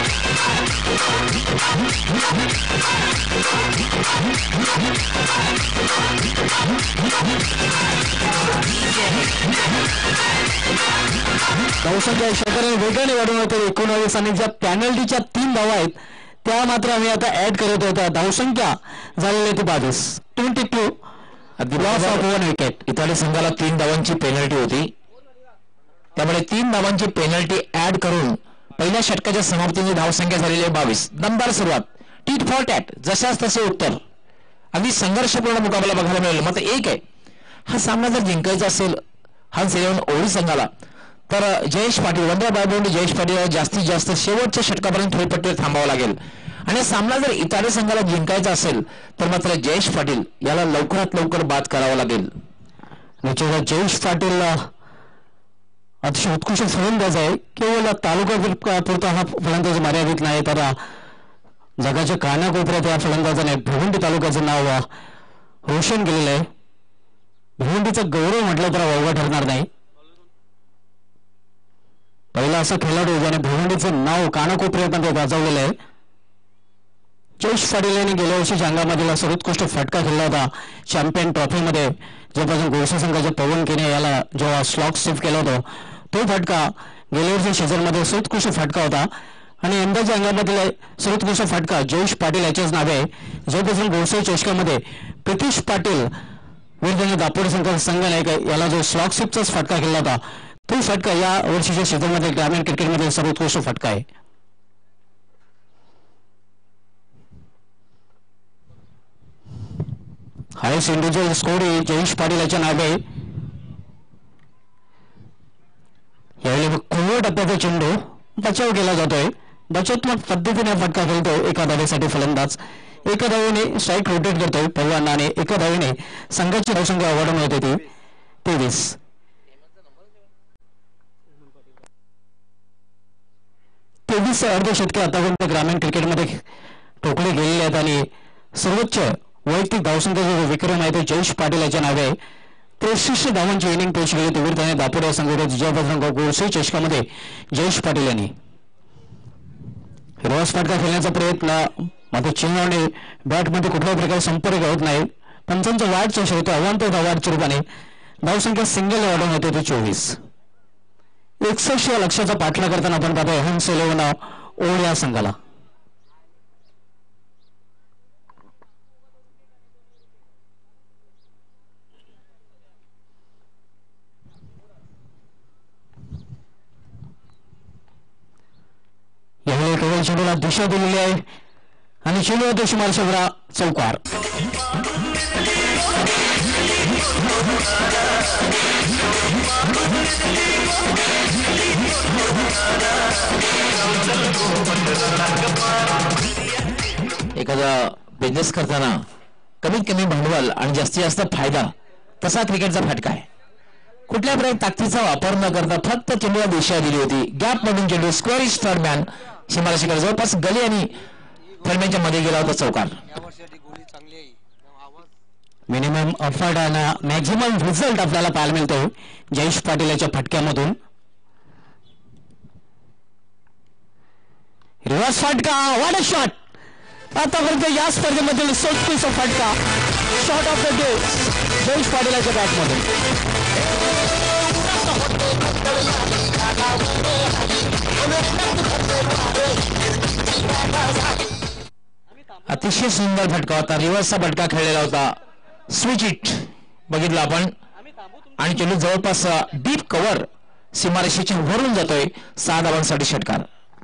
धावसंख्या षटकाराने वेगाने वाढवून होते एकोणावीस आणि ज्या पॅनल्टीच्या तीन धावा आहेत त्या मात्र आम्ही आता ऍड करत होता. धावसंख्या झालेली ती बावीस. Twenty two loss of one wicket. इटाली संघाला तीन धावांची पेनल्टी होती, त्यामुळे तीन धावांची पेनल्टी ऍड करून पहिल्या षटकाच्या समाप्तीची धावसंख्या झालेली आहे बावीस. दमदार सुरुवात, टीट फॉर टॅट, जशाच तसे उत्तर. अगदी संघर्षपूर्ण मुकाबला बघायला मिळेल. मात्र एक आहे, हा सामना जर जिंकायचा असेल हंस इलेव्हन ओडी संघाला, तर जयेश पाटील वंडर बॉयबॉन्ड जयेश पाटील जास्तीत जास्त शेवटच्या षटकापर्यंत खेळपट्टीवर थांबावं लागेल. आणि सामना जर इटाली संघाला जिंकायचा असेल तर मात्र जयेश पाटील याला लवकरात लवकर बाद करावा लागेल. निश्चितच जयेश पाटील अतिशय उत्कृष्ट फलंदाज आहे. केवळ तालुका पुरता हा फलंदाज मर्यादित नाही, तर जगाच्या कानाकोपऱ्यात या फलंदाजाने भिवंडी तालुक्याचं नाव रोशन केलेलं आहे. भिवंडीचा गौरव म्हटलं तर वावगा ठरणार नाही. पहिला असा खेळाडू ज्याने भिवंडीचं नाव कानाकोपऱ्यामध्ये गाजवलेलं आहे. जयेश पाटील यांनी गेल्या वर्षीच्या अंगामधील सर्वोत्कृष्ट फटका खेळला होता चॅम्पियन ट्रॉफीमध्ये, जेव्हापासून गोळसा संघाच्या पवन केने याला जेव्हा स्लॉक सेव्ह केला होता तो फटका गेल्या वर्षी सीझनमध्ये सर्वोत्कृष्ट फटका होता. आणि यंदाच्या अंगामधील सर्वोत्कृष्ट फटका जयेश पाटील याच्याच नावे आहे. जेव्हापासून गोळसा चषकामध्ये प्रितीश पाटील विरुद्ध दापोडे संघ संघनायक याला जो स्लॉक सेव्हचाच फटका खेळला होता तो फटका या वर्षीच्या सीझनमध्ये ग्रामीण क्रिकेटमध्ये सर्वोत्कृष्ट फटका आहे. Highest individual score Jayesh Patil याच्या नावे. यावेळी खोल टप्प्याचा चेंडू बचाव केला जातोय. बचावात्मक पद्धतीने फटका खेळतो एका धावेसाठी फलंदाज. एका धावेने स्ट्राईक रोटेट करतोय पहिल्यांदा आणि एका धावेने संघाची धावसंख्या वाढवून होते ती तेवीस. तेवीस अर्धशतके आतापर्यंत ग्रामीण क्रिकेटमध्ये ठोकले गेलेले आहेत आणि सर्वोच्च वैयक्तिक धावसंख्येचा विक्रम आहे तो जयेश पाटील याच्या नावे. त्रेसष्ट धावांची इनिंग पेश केली तीव्रतेने दापोडे संघाच्या विजयापासून गोळसे चषकामध्ये जयेश पाटील यांनी. रिव्हर्स फटका खेळण्याचा प्रयत्न, मात्र चेंडूने बॅटमध्ये कुठल्याही प्रकारे संपर्क होत नाही. पंचांचा वाढच्या शेवटी अवांतर धावाच्या रूपाने धावसंख्या सिंगल वाढवून होते ते चोवीस. एकसष्ट या लक्षाचा पाठला करताना आपण पाहतोय हंस इलेव्हन ओड या संघाला. यावेळी केवळ चेंडूला दिशा दिलेली आहे आणि चेंडू होतो सुमारे सगळा चौकार. एखादा बिझनेस करताना कमीत कमी भांडवल आणि जास्तीत जास्त फायदा तसा क्रिकेटचा फटका आहे. कुठल्या प्रकारे ताकदीचा वापर न करता फक्त चेंडूला दिशा दिली होती. गॅप मधून चेंडू स्क्वेअरिश थर्डमॅन सीमाला शिकार जवळपास गली आणि थर्डमॅनच्या मध्ये गेला होता चौकार. मिनिमम एफर्ट आणि मॅक्झिमम रिझल्ट आपल्याला पाहायला मिळतो जयेश पाटील याच्या फटक्यामधून. रिव्हर्स फटका, व्हॉट अ शॉट. आतापर्यंत या स्पर्धेमधील सर्वोत्कृष्ट फटका, shot of the day Jayesh Patil याच्या बॅटमधून. अतिशय सुंदर फटका होता, रिव्हर्सचा फटका खेळलेला होता, स्विच इट बघितलं आपण. आणि चेंडू जवळपास डीप कव्हर सीमारेषेच्या वरून जातोय. सहा धावांसाठी षटकार.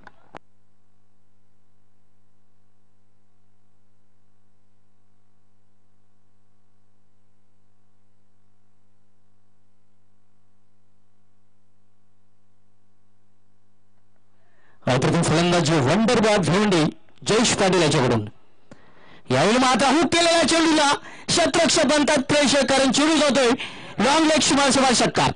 अप्रतिम फलंदाजी वंडर बॉल भिवंडी जयेश पाटील याच्याकडून. यावेळी मात्र हुक केलेल्या चेंडूला शतरक्षक बनतात प्रेक्षक, कारण चेंडू जातोय लॉंग लेग सीमारेषेवर. षटकार.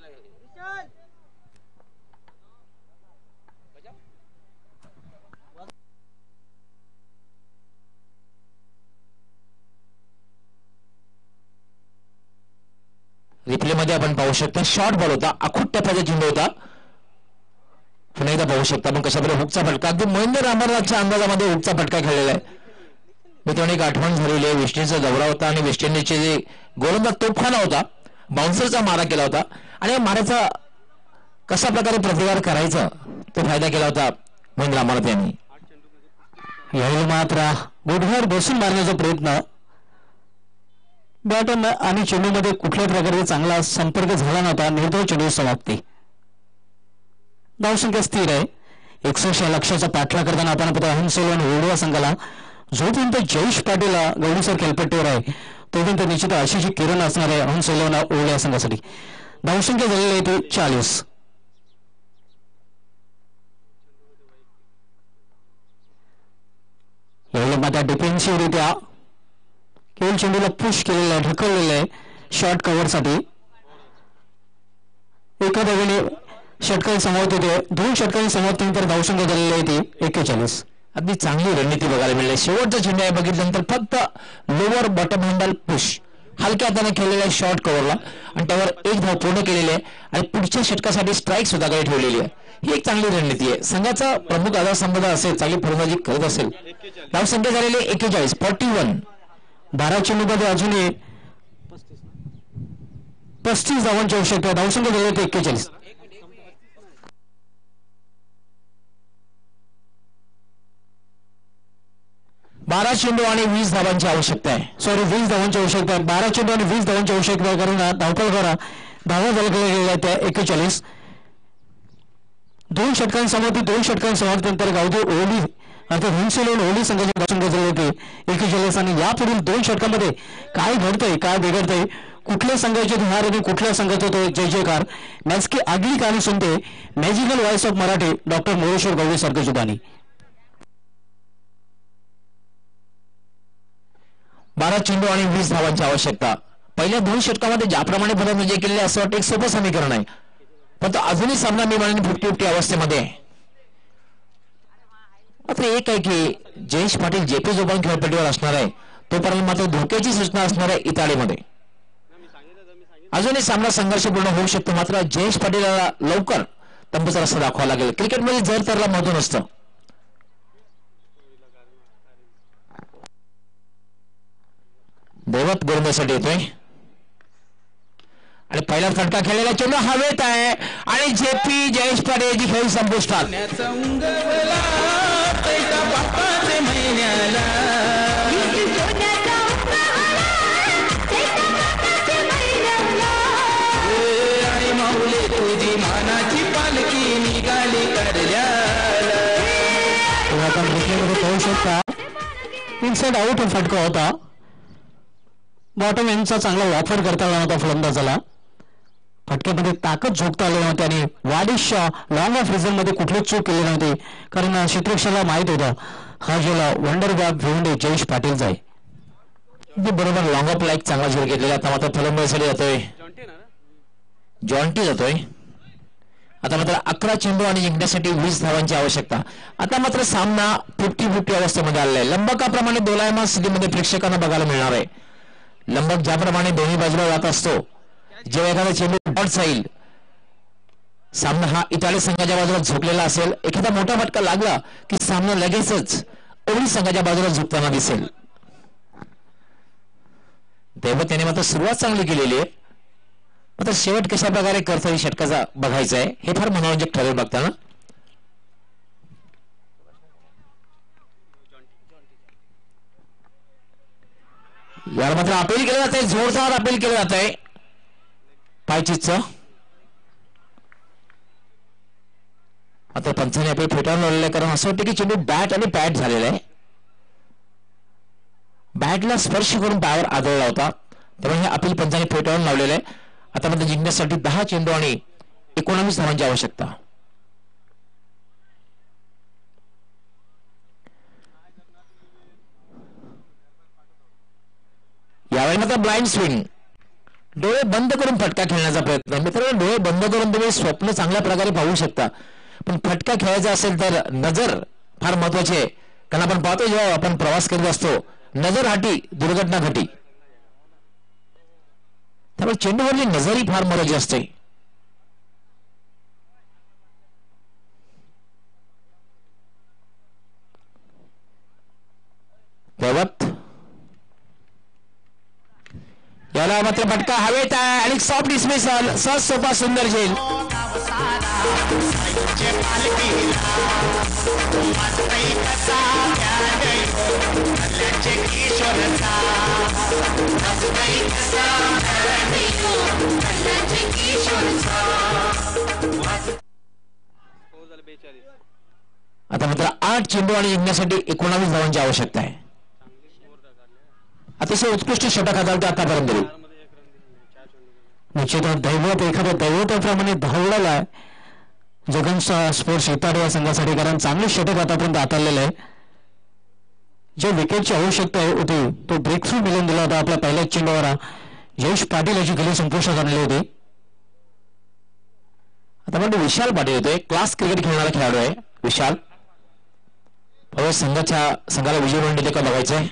रिप्ले मध्ये आपण पाहू शकता शॉर्ट बॉल होता, आखूट टप्प्याचा चेंडू होता. पुन्हा एकदा पाहू शकता आपण कशाप्रकारे हुकचा फटका, अगदी महेंद्र अमरनाथच्या अंदाजामध्ये हुकचा फटका खेळलेला आहे. मित्रांनो एक आठवण झालेली आहे, वेस्ट इंडिजचा दौरा होता आणि वेस्ट इंडिजचे जे गोलंदाज तोफखाना होता, बाउन्सरचा मारा केला होता आणि माराचा कशा प्रकारे प्रतिकार करायचा तो फायदा केला होता महेंद्र अमरनाथ यांनी. यावेळी मात्र गुडघ्यावर बसून मारण्याचा प्रयत्न, बॅट आणि चेंडूमध्ये कुठल्याही प्रकारे चांगला संपर्क झाला नव्हता. निर्धाव चेंडू समाप्ती. धावसंख्या स्थिर आहे. एकसष्ट लक्षाचा पाठला करताना आपण पत्र हंसोलन ओढवा संघाला जोपर्यंत जयेश पाटील गौरीसर खेळपट्टीवर आहे तोपर्यंत निश्चित आशिषी किरण असणार आहे हंसोलन ओढवा संघासाठी. धावसंख्या झालेली आहे ती चाळीस. यावेळी मात्र डिफेन्सिव्हरित्या केवळ चेंडूला पुश केलेलं आहे, ढकललेलं आहे शॉर्ट कव्हरसाठी. एका धावेने षटकार समाप्त होते. दोन षटकांनी समाप्तीनंतर धावसंख्या झालेली आहे ती एक्केचाळीस. अगदी चांगली रणनीती बघायला मिळाली. शेवटचा चेंडू आहे बघितल्यानंतर फक्त लोअर बॉटम हँडल पुश हलक्या हाताने खेळलेल्या शॉर्ट कव्हरला आणि त्यावर एक धाव पूर्ण केलेली आहे आणि पुढच्या षटकासाठी स्ट्राईक सुद्धा काही ठेवलेली आहे. ही एक चांगली रणनीती आहे. संघाचा प्रमुख आधारस्तंभ असेल, चांगली फलंदाजी करत असेल. धावसंख्या झालेली एक्केचाळीस फॉर्टी वन. बारा चेंडूमध्ये अजूनही पस्तीस धावांची आवश्यकता. धावसंख्या झाली होती एक्केचाळीस. बारा चेंडू आणि वीस धावांची आवश्यकता आहे. सॉरी वीस धावांची आवश्यकता आहे. बारा चेंडू आणि वीस धावांची आवश्यकता आहे, कारण धावपळ करा धावा झाल्या गेलेल्या त्या एक्केचाळीस. दोन षटकांनी समाप्ती. दोन षटकांनी समाप्तीनंतर गावठी ओली अर्थात हिंसोलन ओली संघाची धावसंख्या झाली होती एक्केचाळीस. आणि यापुढील दोन षटकांमध्ये काय घडतंय काय बिघडतंय, कुठल्या संघाचे धार आणि कुठल्या संघाचा तो जय जयकार, मॅच की आगली कहाणी सुनते magical voice of Marathi doctor Moreshwar Gawali सारखे सुद्धानी. बारा चेंडू आणि वीस धावांची आवश्यकता. पहिल्या दोन षटकामध्ये ज्याप्रमाणे फलंदाजी केली असं वाटतं एक सोपं समीकरण आहे, पण अजूनही सामना मी म्हणून फिफ्टी फिफ्टी अवस्थेमध्ये आहे. मात्र एक आहे की जयेश पाटील जेपी जोपान खेळपट्टीवर असणार आहे तोपर्यंत मात्र धोक्याची सूचना असणार आहे इटालीमध्ये. अजूनही सामना संघर्षपूर्ण होऊ शकतो, मात्र जयेश पाटीलला लवकर तंबूचा रस्ता दाखवावा लागेल. क्रिकेटमध्ये जर त्याला महत्व नसतं. देवत गोलंदाजीसाठी येतोय आणि पहिला फटका खेळलेला चेंडू हवेत आहे आणि जेपी जयेश पाटील खेळ संपुष्टात. पाहू शकता इनसाइड आउट फटका होता. बॉटम यांचा चांगला वापर करता आला नव्हता फलंदाजाला. फटक्यामध्ये ताकद झोकता आली नव्हती आणि वाडिश लॉंग ऑफ रिझन मध्ये कुठलीच चूक केली नव्हती, कारण क्षेत्रक्षाला माहित होतं हा जेला वंडर बॅग भिवंडी जयेश पाटीलचा आहे. बरोबर लॉंग ऑफ लाईक चांगला झेल घेतलेला. आता मात्र फलंदाजीसाठी जातोय जॉन्टी जातोय. आता मात्र अकरा चेंडू आणि जिंकण्यासाठी वीस धावांची आवश्यकता. आता मात्र सामना फिफ्टी फिफ्टी अवस्थेमध्ये आलेला आहे. लंबकाप्रमाणे दोलायमान स्थितीमध्ये प्रेक्षकांना बघायला मिळणार आहे. लंबक ज्याप्रमाणे दोन्ही बाजूला जात असतो, जेव्हा एखादा चेंडू डॉट जाईल सामना हा इटाली संघाच्या बाजूला झोकलेला असेल. एखादा मोठा फटका लागला की सामना लगेचच ओली संघाच्या बाजूला झुकताना दिसेल. देवत याने मात्र सुरुवात चांगली केलेली आहे, आता शेवट कशा प्रकारे करता षटकाचा बघायचा आहे हे फार मनोरंजक ठरेल बघताना. यार मात्र अपील केलं जात आहे, जोरदार अपील केलं जात आहे पायचीचं. आता पंचाने अपील फेटाळून लावलेलं आहे, कारण असं वाटतं की चेंडू बॅट आणि पॅड झालेला आहे. बॅटला स्पर्श करून पायावर आदळला होता, त्यामुळे हे अपील पंचाने फेटाळून लावलेलं आहे. आता मध्ये जिंकण्यासाठी दहा चेंडू आणि एकोणावीस धावांची आवश्यकता. यावेळी मात्र ब्लाइंड स्विंग, डोळे बंद करून फटका खेळण्याचा प्रयत्न. मित्रांनो, डोळे बंद करून तुम्ही स्वप्न चांगल्या प्रकारे पाहू शकता, पण फटका खेळायचा असेल तर नजर फार महत्वाची आहे. कारण आपण पाहतो जेव्हा आपण प्रवास करत असतो, नजर हाटी दुर्घटना घटी. त्यामुळे चेंडूवरची नजरही फार महत्वाची असते. तेवत याला मात्र फटका हवेत आहे आणि सॉफ्ट डिस्मिसल, सहज सोपा सुंदर झेल. आता मात्र आठ चेंडू आणि जिंकण्यासाठी एकोणावीस धावांची आवश्यकता आहे. अतिशय उत्कृष्ट षटक हाताळते आतापर्यंत. निश्चितच दैवत एखाद्या दैवताप्रमाणे धावलेला आहे जगन स्पोर्ट्स इताड या संघासाठी, कारण चांगले षटक आतापर्यंत हाताळलेलं आहे. जे विकेटची आवश्यकता होती तो ब्रेक थ्रू मिळून दिला होता आपल्या पहिल्याच चेंडूवर. जयेश पाटील याची खेळी संपुष्टात आणली होती. आता म्हणजे विशाल पाटील होते, क्लास क्रिकेट खेळणारा खेळाडू आहे विशाल. संघाच्या संघाला विजय मिळून देते का बघायचंय.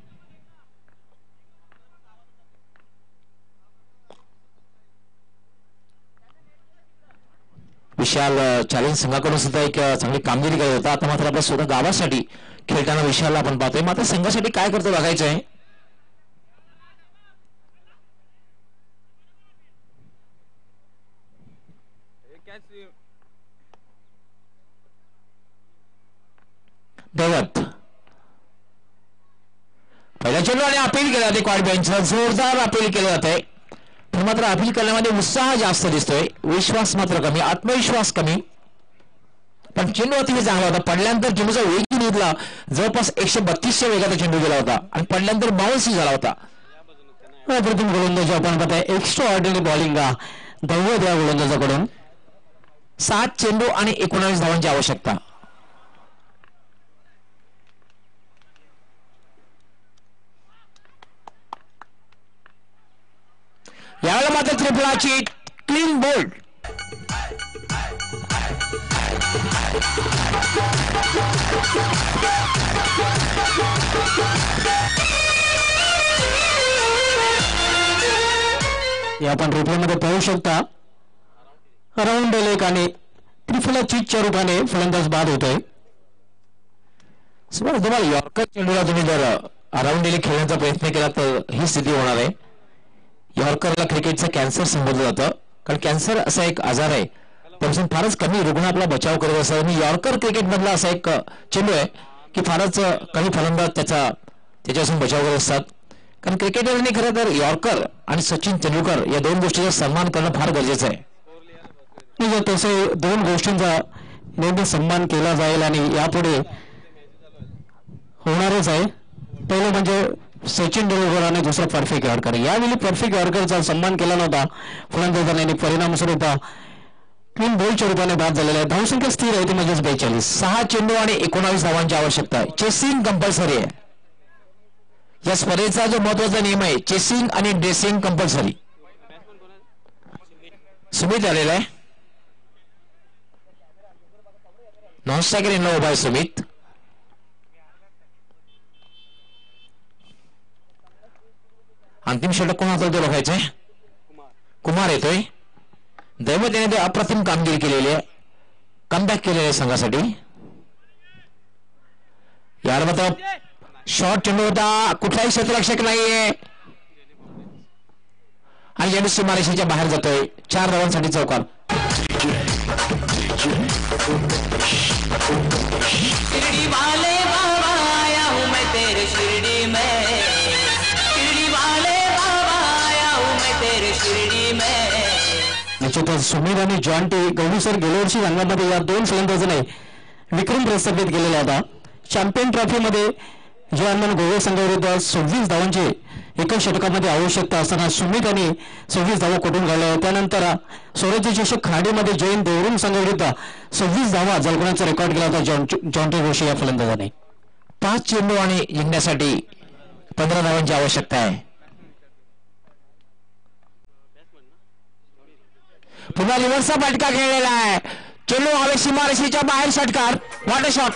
विशाल चॅलेंज संघाकडून सुद्धा एक चांगली कामगिरी करत होता. आता मात्र आपल्या स्वतः गावासाठी खेळताना विशालला आपण पाहतोय, मात्र संघासाठी काय करतो बघायचं आहे. दैवत पहिल्या चेंडू आणि अपील केलं जाते क्वाड बेंचला, जोरदार अपील केलं जाते. पण मात्र अपील करण्यामध्ये उत्साह जास्त दिसतोय, विश्वास मात्र कमी, आत्मविश्वास कमी. पण चेंडू अतिशय चांगला होता. पडल्यानंतर चेंडूचा वेग घेतला, जवळपास एकशे बत्तीसच्या वेगाचा चेंडू गेला होता आणि पडल्यानंतर बाउन्सही झाला होता. प्रथम गोलंदाज आपण पाहताय एक्स्ट्रा ऑर्डिनरी बॉलिंग दैवत या गोलंदाजाकडून. सात चेंडू आणि एकोणावीस धावांची आवश्यकता. यावेळेला मात्र त्रिपुराची क्लीन बोल्ड. आपण रिप्लेमध्ये पाहू शकता अराउंड लेक आणि त्रिफला चीजच्या रूपाने फलंदाज बाद होतोय. तुम्हाला यॉर्कर चेंडूला तुम्ही जर अराउंड लेक खेळण्याचा प्रयत्न केला तर ही स्थिती होणार आहे. यॉर्करला क्रिकेटचा कॅन्सर संबोधलं जातं, कारण कॅन्सर असा एक आजार आहे त्यापासून फारच कमी रुग्ण आपला बचाव करत असतात. आणि यॉर्कर क्रिकेट मधला असा एक चेंडू आहे की फारच कमी फलंदाज त्याचा त्याच्यापासून बचाव करत असतात. कारण क्रिकेटरने खरं तर यॉर्कर आणि सचिन तेंडुलकर या दोन गोष्टींचा सन्मान करणं फार गरजेचं आहे. तसे दोन गोष्टींचा नेहमी सन्मान केला जाईल आणि यापुढे होणारच आहे. पहिलं म्हणजे सचिन तेंडुलकर आणि दुसरा परफेक्ट यॉर्कर. यावेळी परफेक्ट यॉर्करचा सन्मान केला नव्हता फलंदाजांनी, परिणामस्वरूप क्लीन बॉलच्या रूपाने बाद झालेला आहे. धावसंख्या स्थिर आहे ती म्हणजेच बेचाळीस. सहा चेंडू आणि एकोणावीस धावांची आवश्यकता आहे. चेसिंग कंपल्सरी आहे. या स्पर्धेचा जो महत्वाचा नियम आहे चेसिंग आणि ड्रेसिंग कंपल्सरी. सुमित आलेला आहे, नॉन स्ट्रायकर यांना उभा आहे सुमित. अंतिम षटक कोण हाताळतो बघायचंय. कुमार येतोय. दैवत याने अप्रतिम कामगिरी केलेली आहे, कमबॅक केलेले आहे संघासाठी. यार मात्र शॉर्ट चेंडू होता, कुठलाही क्षेत्ररक्षक नाहीये. आणि चेंडू सीमारेषेच्या बाहेर जातोय. चार धावांसाठी चौकार. शिरडी वाले बाबा आया हूँ मैं तेरे शिरडी में, शिरडी वाले बाबा आया हूँ मैं तेरे शिरडी में. निश्चितच सुमित आणि जॉन्टी गौरीसर गेल्या वर्षी संघामध्ये या दोन फलंदाजांनी विक्रम प्रस्थापित केलेला होता. चॅम्पियन ट्रॉफीमध्ये जे हनुमान गोवे संघाविरुद्ध सव्वीस धावांची एका षटकामध्ये आवश्यकता असताना सुमित यांनी सव्वीस धावा कोठून काढल्या. त्यानंतर स्वराज्य चषक खाडीमध्ये जैन देवरुम संघाविरुद्ध सव्वीस धावा जलकुणाचा रेकॉर्ड केला होता जॉन्टी जोशी या फलंदाजाने. पाच चेंडू आणि जिंकण्यासाठी पंधरा धावांची आवश्यकता आहे. पुन्हा रिव्हर्सचा फटका खेळलेला आहे. चेंडू हवे सीमारेषेच्या बाहेर. षटकार. Water shot.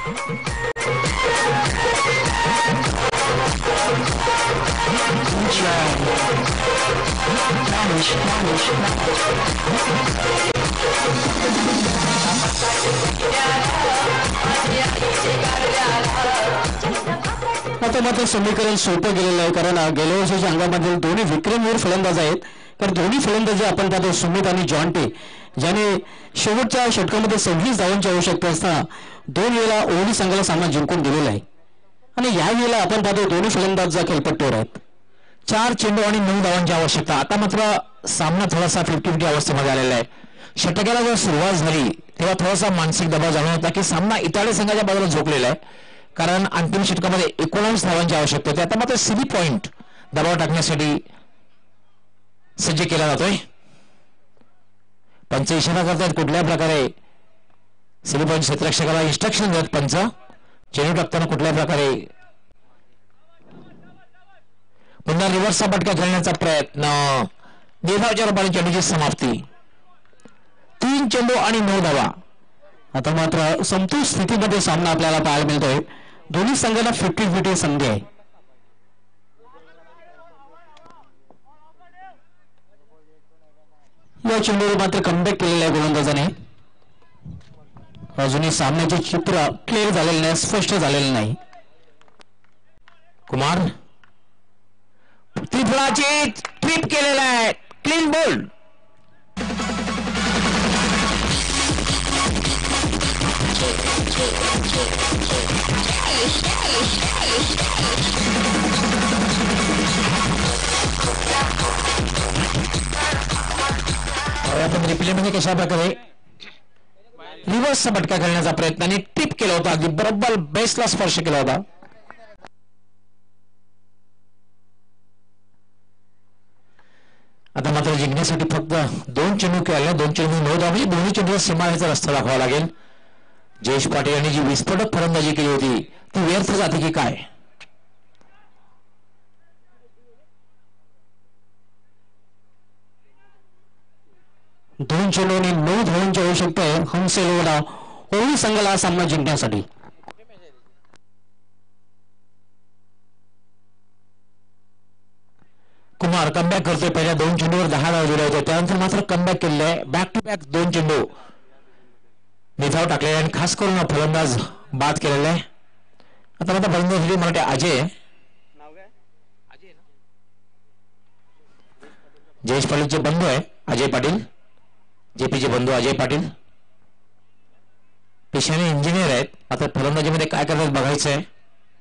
आता मात्र समीकरण सोपं गेलेलं आहे, कारण गेल्या वर्षीच्या अंगामधील दोन्ही विक्रमवीर फलंदाज आहेत. कारण दोन्ही फलंदाजी आपण पाहतो सुमित आणि जॉन्टी, ज्याने शेवटच्या षटकामध्ये सव्वीस धावांची आवश्यकता असताना दोन वेळा ओव्हरी संघाला सामना जिंकून दिलेला आहे. आणि या वेळेला आपण पाहतो दोन्ही फलंदाज खेळपट्टीवर आहेत. चार चेंडू आणि नऊ धावांची आवश्यकता. आता मात्र सामना थोडासा फिफ्टी फिफ्टी अवस्थेमध्ये आलेला आहे. षटकाला जेव्हा सुरुवात झाली तेव्हा थोडासा मानसिक दबाव जाणवत होता की सामना इटाळी संघाच्या बाजूला झोकलेला आहे, कारण अंतिम षटकामध्ये एकोणावीस धावांची आवश्यकता होती. आता मात्र सिरी पॉइंट दबाव टाकण्यासाठी सज्ज केला जातोय. पंच इशारा करतात कुठल्या प्रकारे सिरी पॉइंट क्षेत्ररक्षकाला इन्स्ट्रक्शन देत पंच. चेंडू टाकताना कुठल्या प्रकारे पुन्हा रिव्हर्सचा फटका खेळण्याचा प्रयत्न. निर्धावच्या रूपाने चेंडूची समाप्ती. तीन चेंडू आणि नऊ धावा. आता मात्र समतोल स्थितीमध्ये सामना आपल्याला पाहायला मिळतोय. दोन्ही संघांना फिफ्टी फिफ्टी संधी आहे. या चेंडूवर मात्र कमबॅक केलेल्या आहे गोलंदाजाने. अजूनही सामन्याचे चित्र क्लिअर झालेलं नाही, स्पष्ट झालेलं नाही. कुमार त्रिफळाची ट्रिप केलेला आहे. Clean bowled. आपण रिप्लेमध्ये कशा प्रकारे रिव्हर्सचा फटका खेळण्याचा प्रयत्न आणि टिप केला होता. अगदी बरोबर बेसला स्पर्श केला होता. आता मात्र जिंकण्यासाठी फक्त दोन चेंडू खेळले. दोन चेंडू नऊ धावा. दोन्ही चेंडूला सीमारेचा रस्ता दाखवावा लागेल. जयेश पाटील यांनी जी विस्फोटक फलंदाजी केली होती ती व्यर्थ जाते की काय? दोन चेंडू आणि नऊ धावांची आवश्यकता आहे हंसेलवाडा ओव्हरी संघाला सामना जिंकण्यासाठी. कुमार कमबॅक करतोय. पहिल्या दोन चेंडूवर दहा धावा दिल्या होत्या, त्यानंतर मात्र कमबॅक केलेलं आहे. बॅक टू बॅक दोन चेंडू निधाव टाकलेले आणि खास करून फलंदाज बाद केलेला आहे. आता मात्र फलंदाज मला अजय जयेश पाटीलचे बंधू आहे अजय पाटील. जेपीचे बंधू अजय पाटील पेशाने इंजिनियर आहेत. आता फलंदाजीमध्ये काय करतात बघायचं आहे.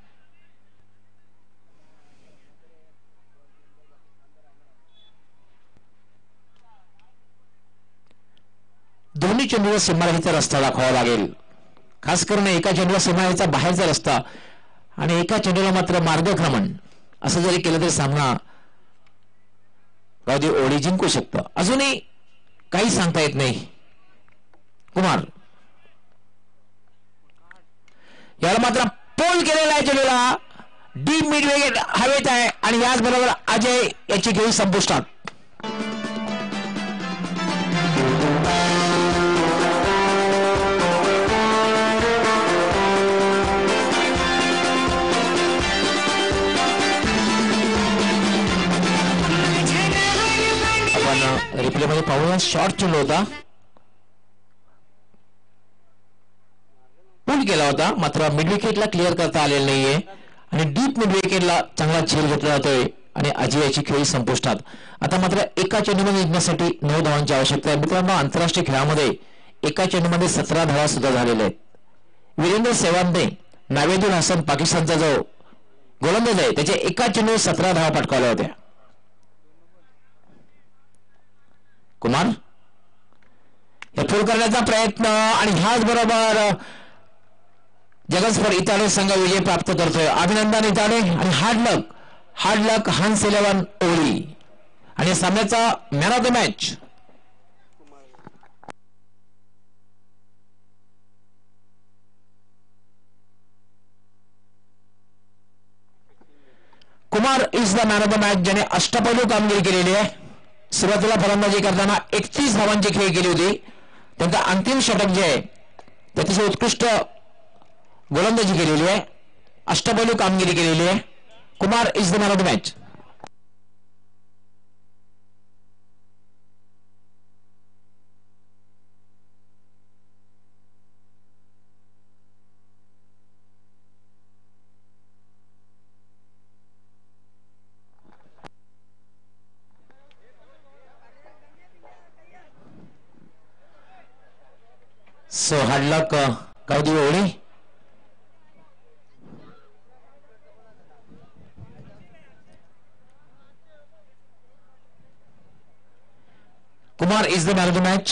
दोन्ही चेंडूला सीमारेषेचा रस्ता दाखवावा लागेल. खास करून एका चेंडूला सीमारेषेचा बाहेरचा रस्ता आणि एका चेंडूला मात्र मार्गक्रमण असं जरी केलं तरी सामना गावदी ओढी जिंकू शकतं. अजूनही काही सांगता येत नाही. कुमार याला मात्र पोल केलेला आहे. चेंडूला डीप मिड विकेट हवेत आहे आणि याचबरोबर अजय याची घेऊन संपुष्टात. रिप्ले मध्ये पाहूया. शॉर्ट चेंडू होता, पूल केला होता, मात्र मिड विकेटला क्लिअर करता आलेला नाहीये आणि डीप मिड विकेटला चांगला झेल घेतला जातोय आणि आशियाची खेळी संपुष्टात. आता मात्र एका चेंडूमध्ये जिंकण्यासाठी नऊ धावांची आवश्यकता आहे. मित्रांनो, आंतरराष्ट्रीय खेळामध्ये एका चेंडूमध्ये सतरा धावा सुद्धा झालेल्या आहेत. वीरेंद्र सेहवागने, नावेदुल हसन पाकिस्तानचा जो गोलंदाज आहे त्याच्या एका चेंडूवर सतरा धावा पटकावल्या होत्या. कुमार हे फुल करण्याचा प्रयत्न आणि ह्याच बरोबर जगन्स्पर इताडे संघ विजय प्राप्त करतोय. अभिनंदन इताडे. आणि हार्ड लक हार्ड लक हन्स इलेव्हन ओली आणि सामन्याचा man of the match Kumar is the man of the match, ज्याने अष्टपैलू कामगिरी केलेली आहे. सुरुवातीला फलंदाजी करताना एकतीस धावांची खेळी केली होती. त्यांचा अंतिम षटक जे आहे त्याची उत्कृष्ट गोलंदाजी केलेली आहे, अष्टपैलू कामगिरी केलेली आहे. Kumar is the man of the match. So hard luck गावदी ओळी. Kumar is the man of the match.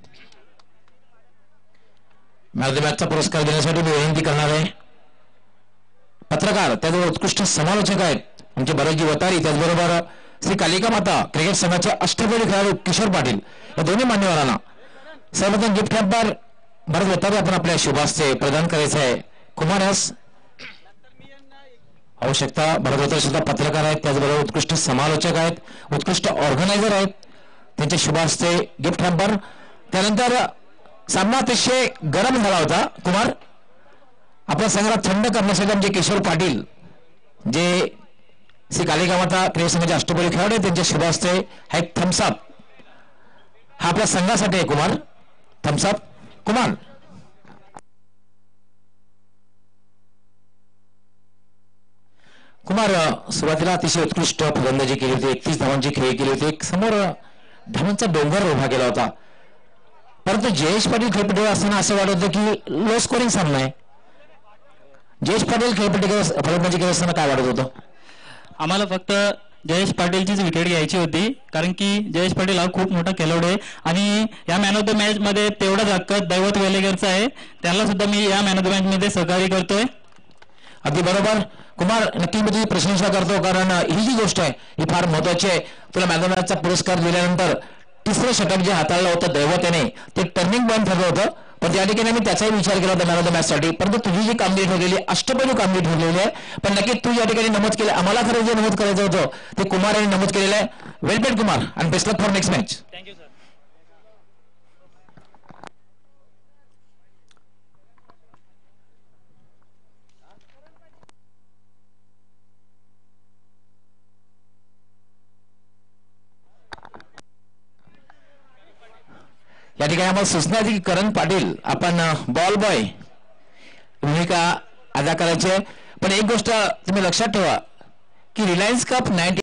Man of the मॅचचा पुरस्कार देण्यासाठी मी विनंती करणार आहे पत्रकार, त्याचबरोबर उत्कृष्ट समालोचक आहेत आमचे भरतजी वतारी, त्याचबरोबर श्री कालिका माता क्रिकेट संघाचे अष्टपैलू खेळाडू किशोर पाटील या दोन्ही मान्यवरांना सर्वप्रथम गिफ्ट हॅम्पर भरत वतारी आपण आपल्या शुभास्ते प्रदान करायचं आहे. कुमार यास आवश्यकता. भरत वतारी सुद्धा पत्रकार आहेत, त्याचबरोबर उत्कृष्ट समालोचक आहेत, उत्कृष्ट ऑर्गनायझर आहेत. त्यांच्या शुभास्ते गिफ्ट हॅम्पर. त्यानंतर सामना अतिशय गरम झाला होता. कुमार आपल्या संघाला थंड करण्यासाठी आमचे किशोर पाटील जे श्री कालिका माता क्रिकेट संघाचे अष्टपैलू खेळाडू आहेत त्यांच्या शुभास्ते हा एक थम्सअप हा आपल्या संघासाठी आहे. कुमार थम्सअप. कुमार कुमार सुरुवातीला अतिशय उत्कृष्ट फलंदाजी केली होती. एकतीस धावांची खेळी केली होती. समोर धावांचा डोंगर उभा केला होता. परंतु जयेश पाटील खेळपट्टीवर असताना असं वाटत होतं की लो स्कोरिंग सामना आहे. जयेश पाटील खेळपट्टीवर फलंदाजी करत असताना काय वाटत होतं? आम्हाला फक्त जयेश पाटीलचीच विकेट घ्यायची होती, कारण की जयेश पाटील हा खूप मोठा खेळाडू आहे आणि या मॅन ऑफ द मॅच मध्ये तेवढाच हक्क दैवत वेलेगरचा आहे. त्याला सुद्धा मी या मॅन ऑफ द मॅच मध्ये सहकार्य करतोय. अगदी बरोबर कुमार, नक्की मी तुझी प्रशंसा करतो, कारण ही जी गोष्ट आहे ही फार महत्वाची आहे. तुला मॅन ऑफ द मॅचचा पुरस्कार दिल्यानंतर तिसरं षटक जे हाताळलं होतं दैवत याने ते टर्निंग पॉईंट ठरलं होतं, पण त्या ठिकाणी मी त्याचाही विचार केला होता मॅन ऑफ द मॅच साठी. परंतु तुझी जी कामगिरी ठरलेली अष्टपैलू कामगिरी ठरलेली आहे, पण नक्की तू या ठिकाणी नमूद केलं. आम्हाला खरं जे नमूद करायचं होतं ते कुमार यांनी नमूद केलेलं आहे. वेल प्लेड कुमार आणि best luck for next match. Thank you sir. या ठिकाणी आम्हाला सूचना की करण पाटील आपण बॉल बॉय भूमिका अदा करायची आहे. पण एक गोष्ट तुम्ही लक्षात ठेवा की रिलायन्स कप नाईन्टी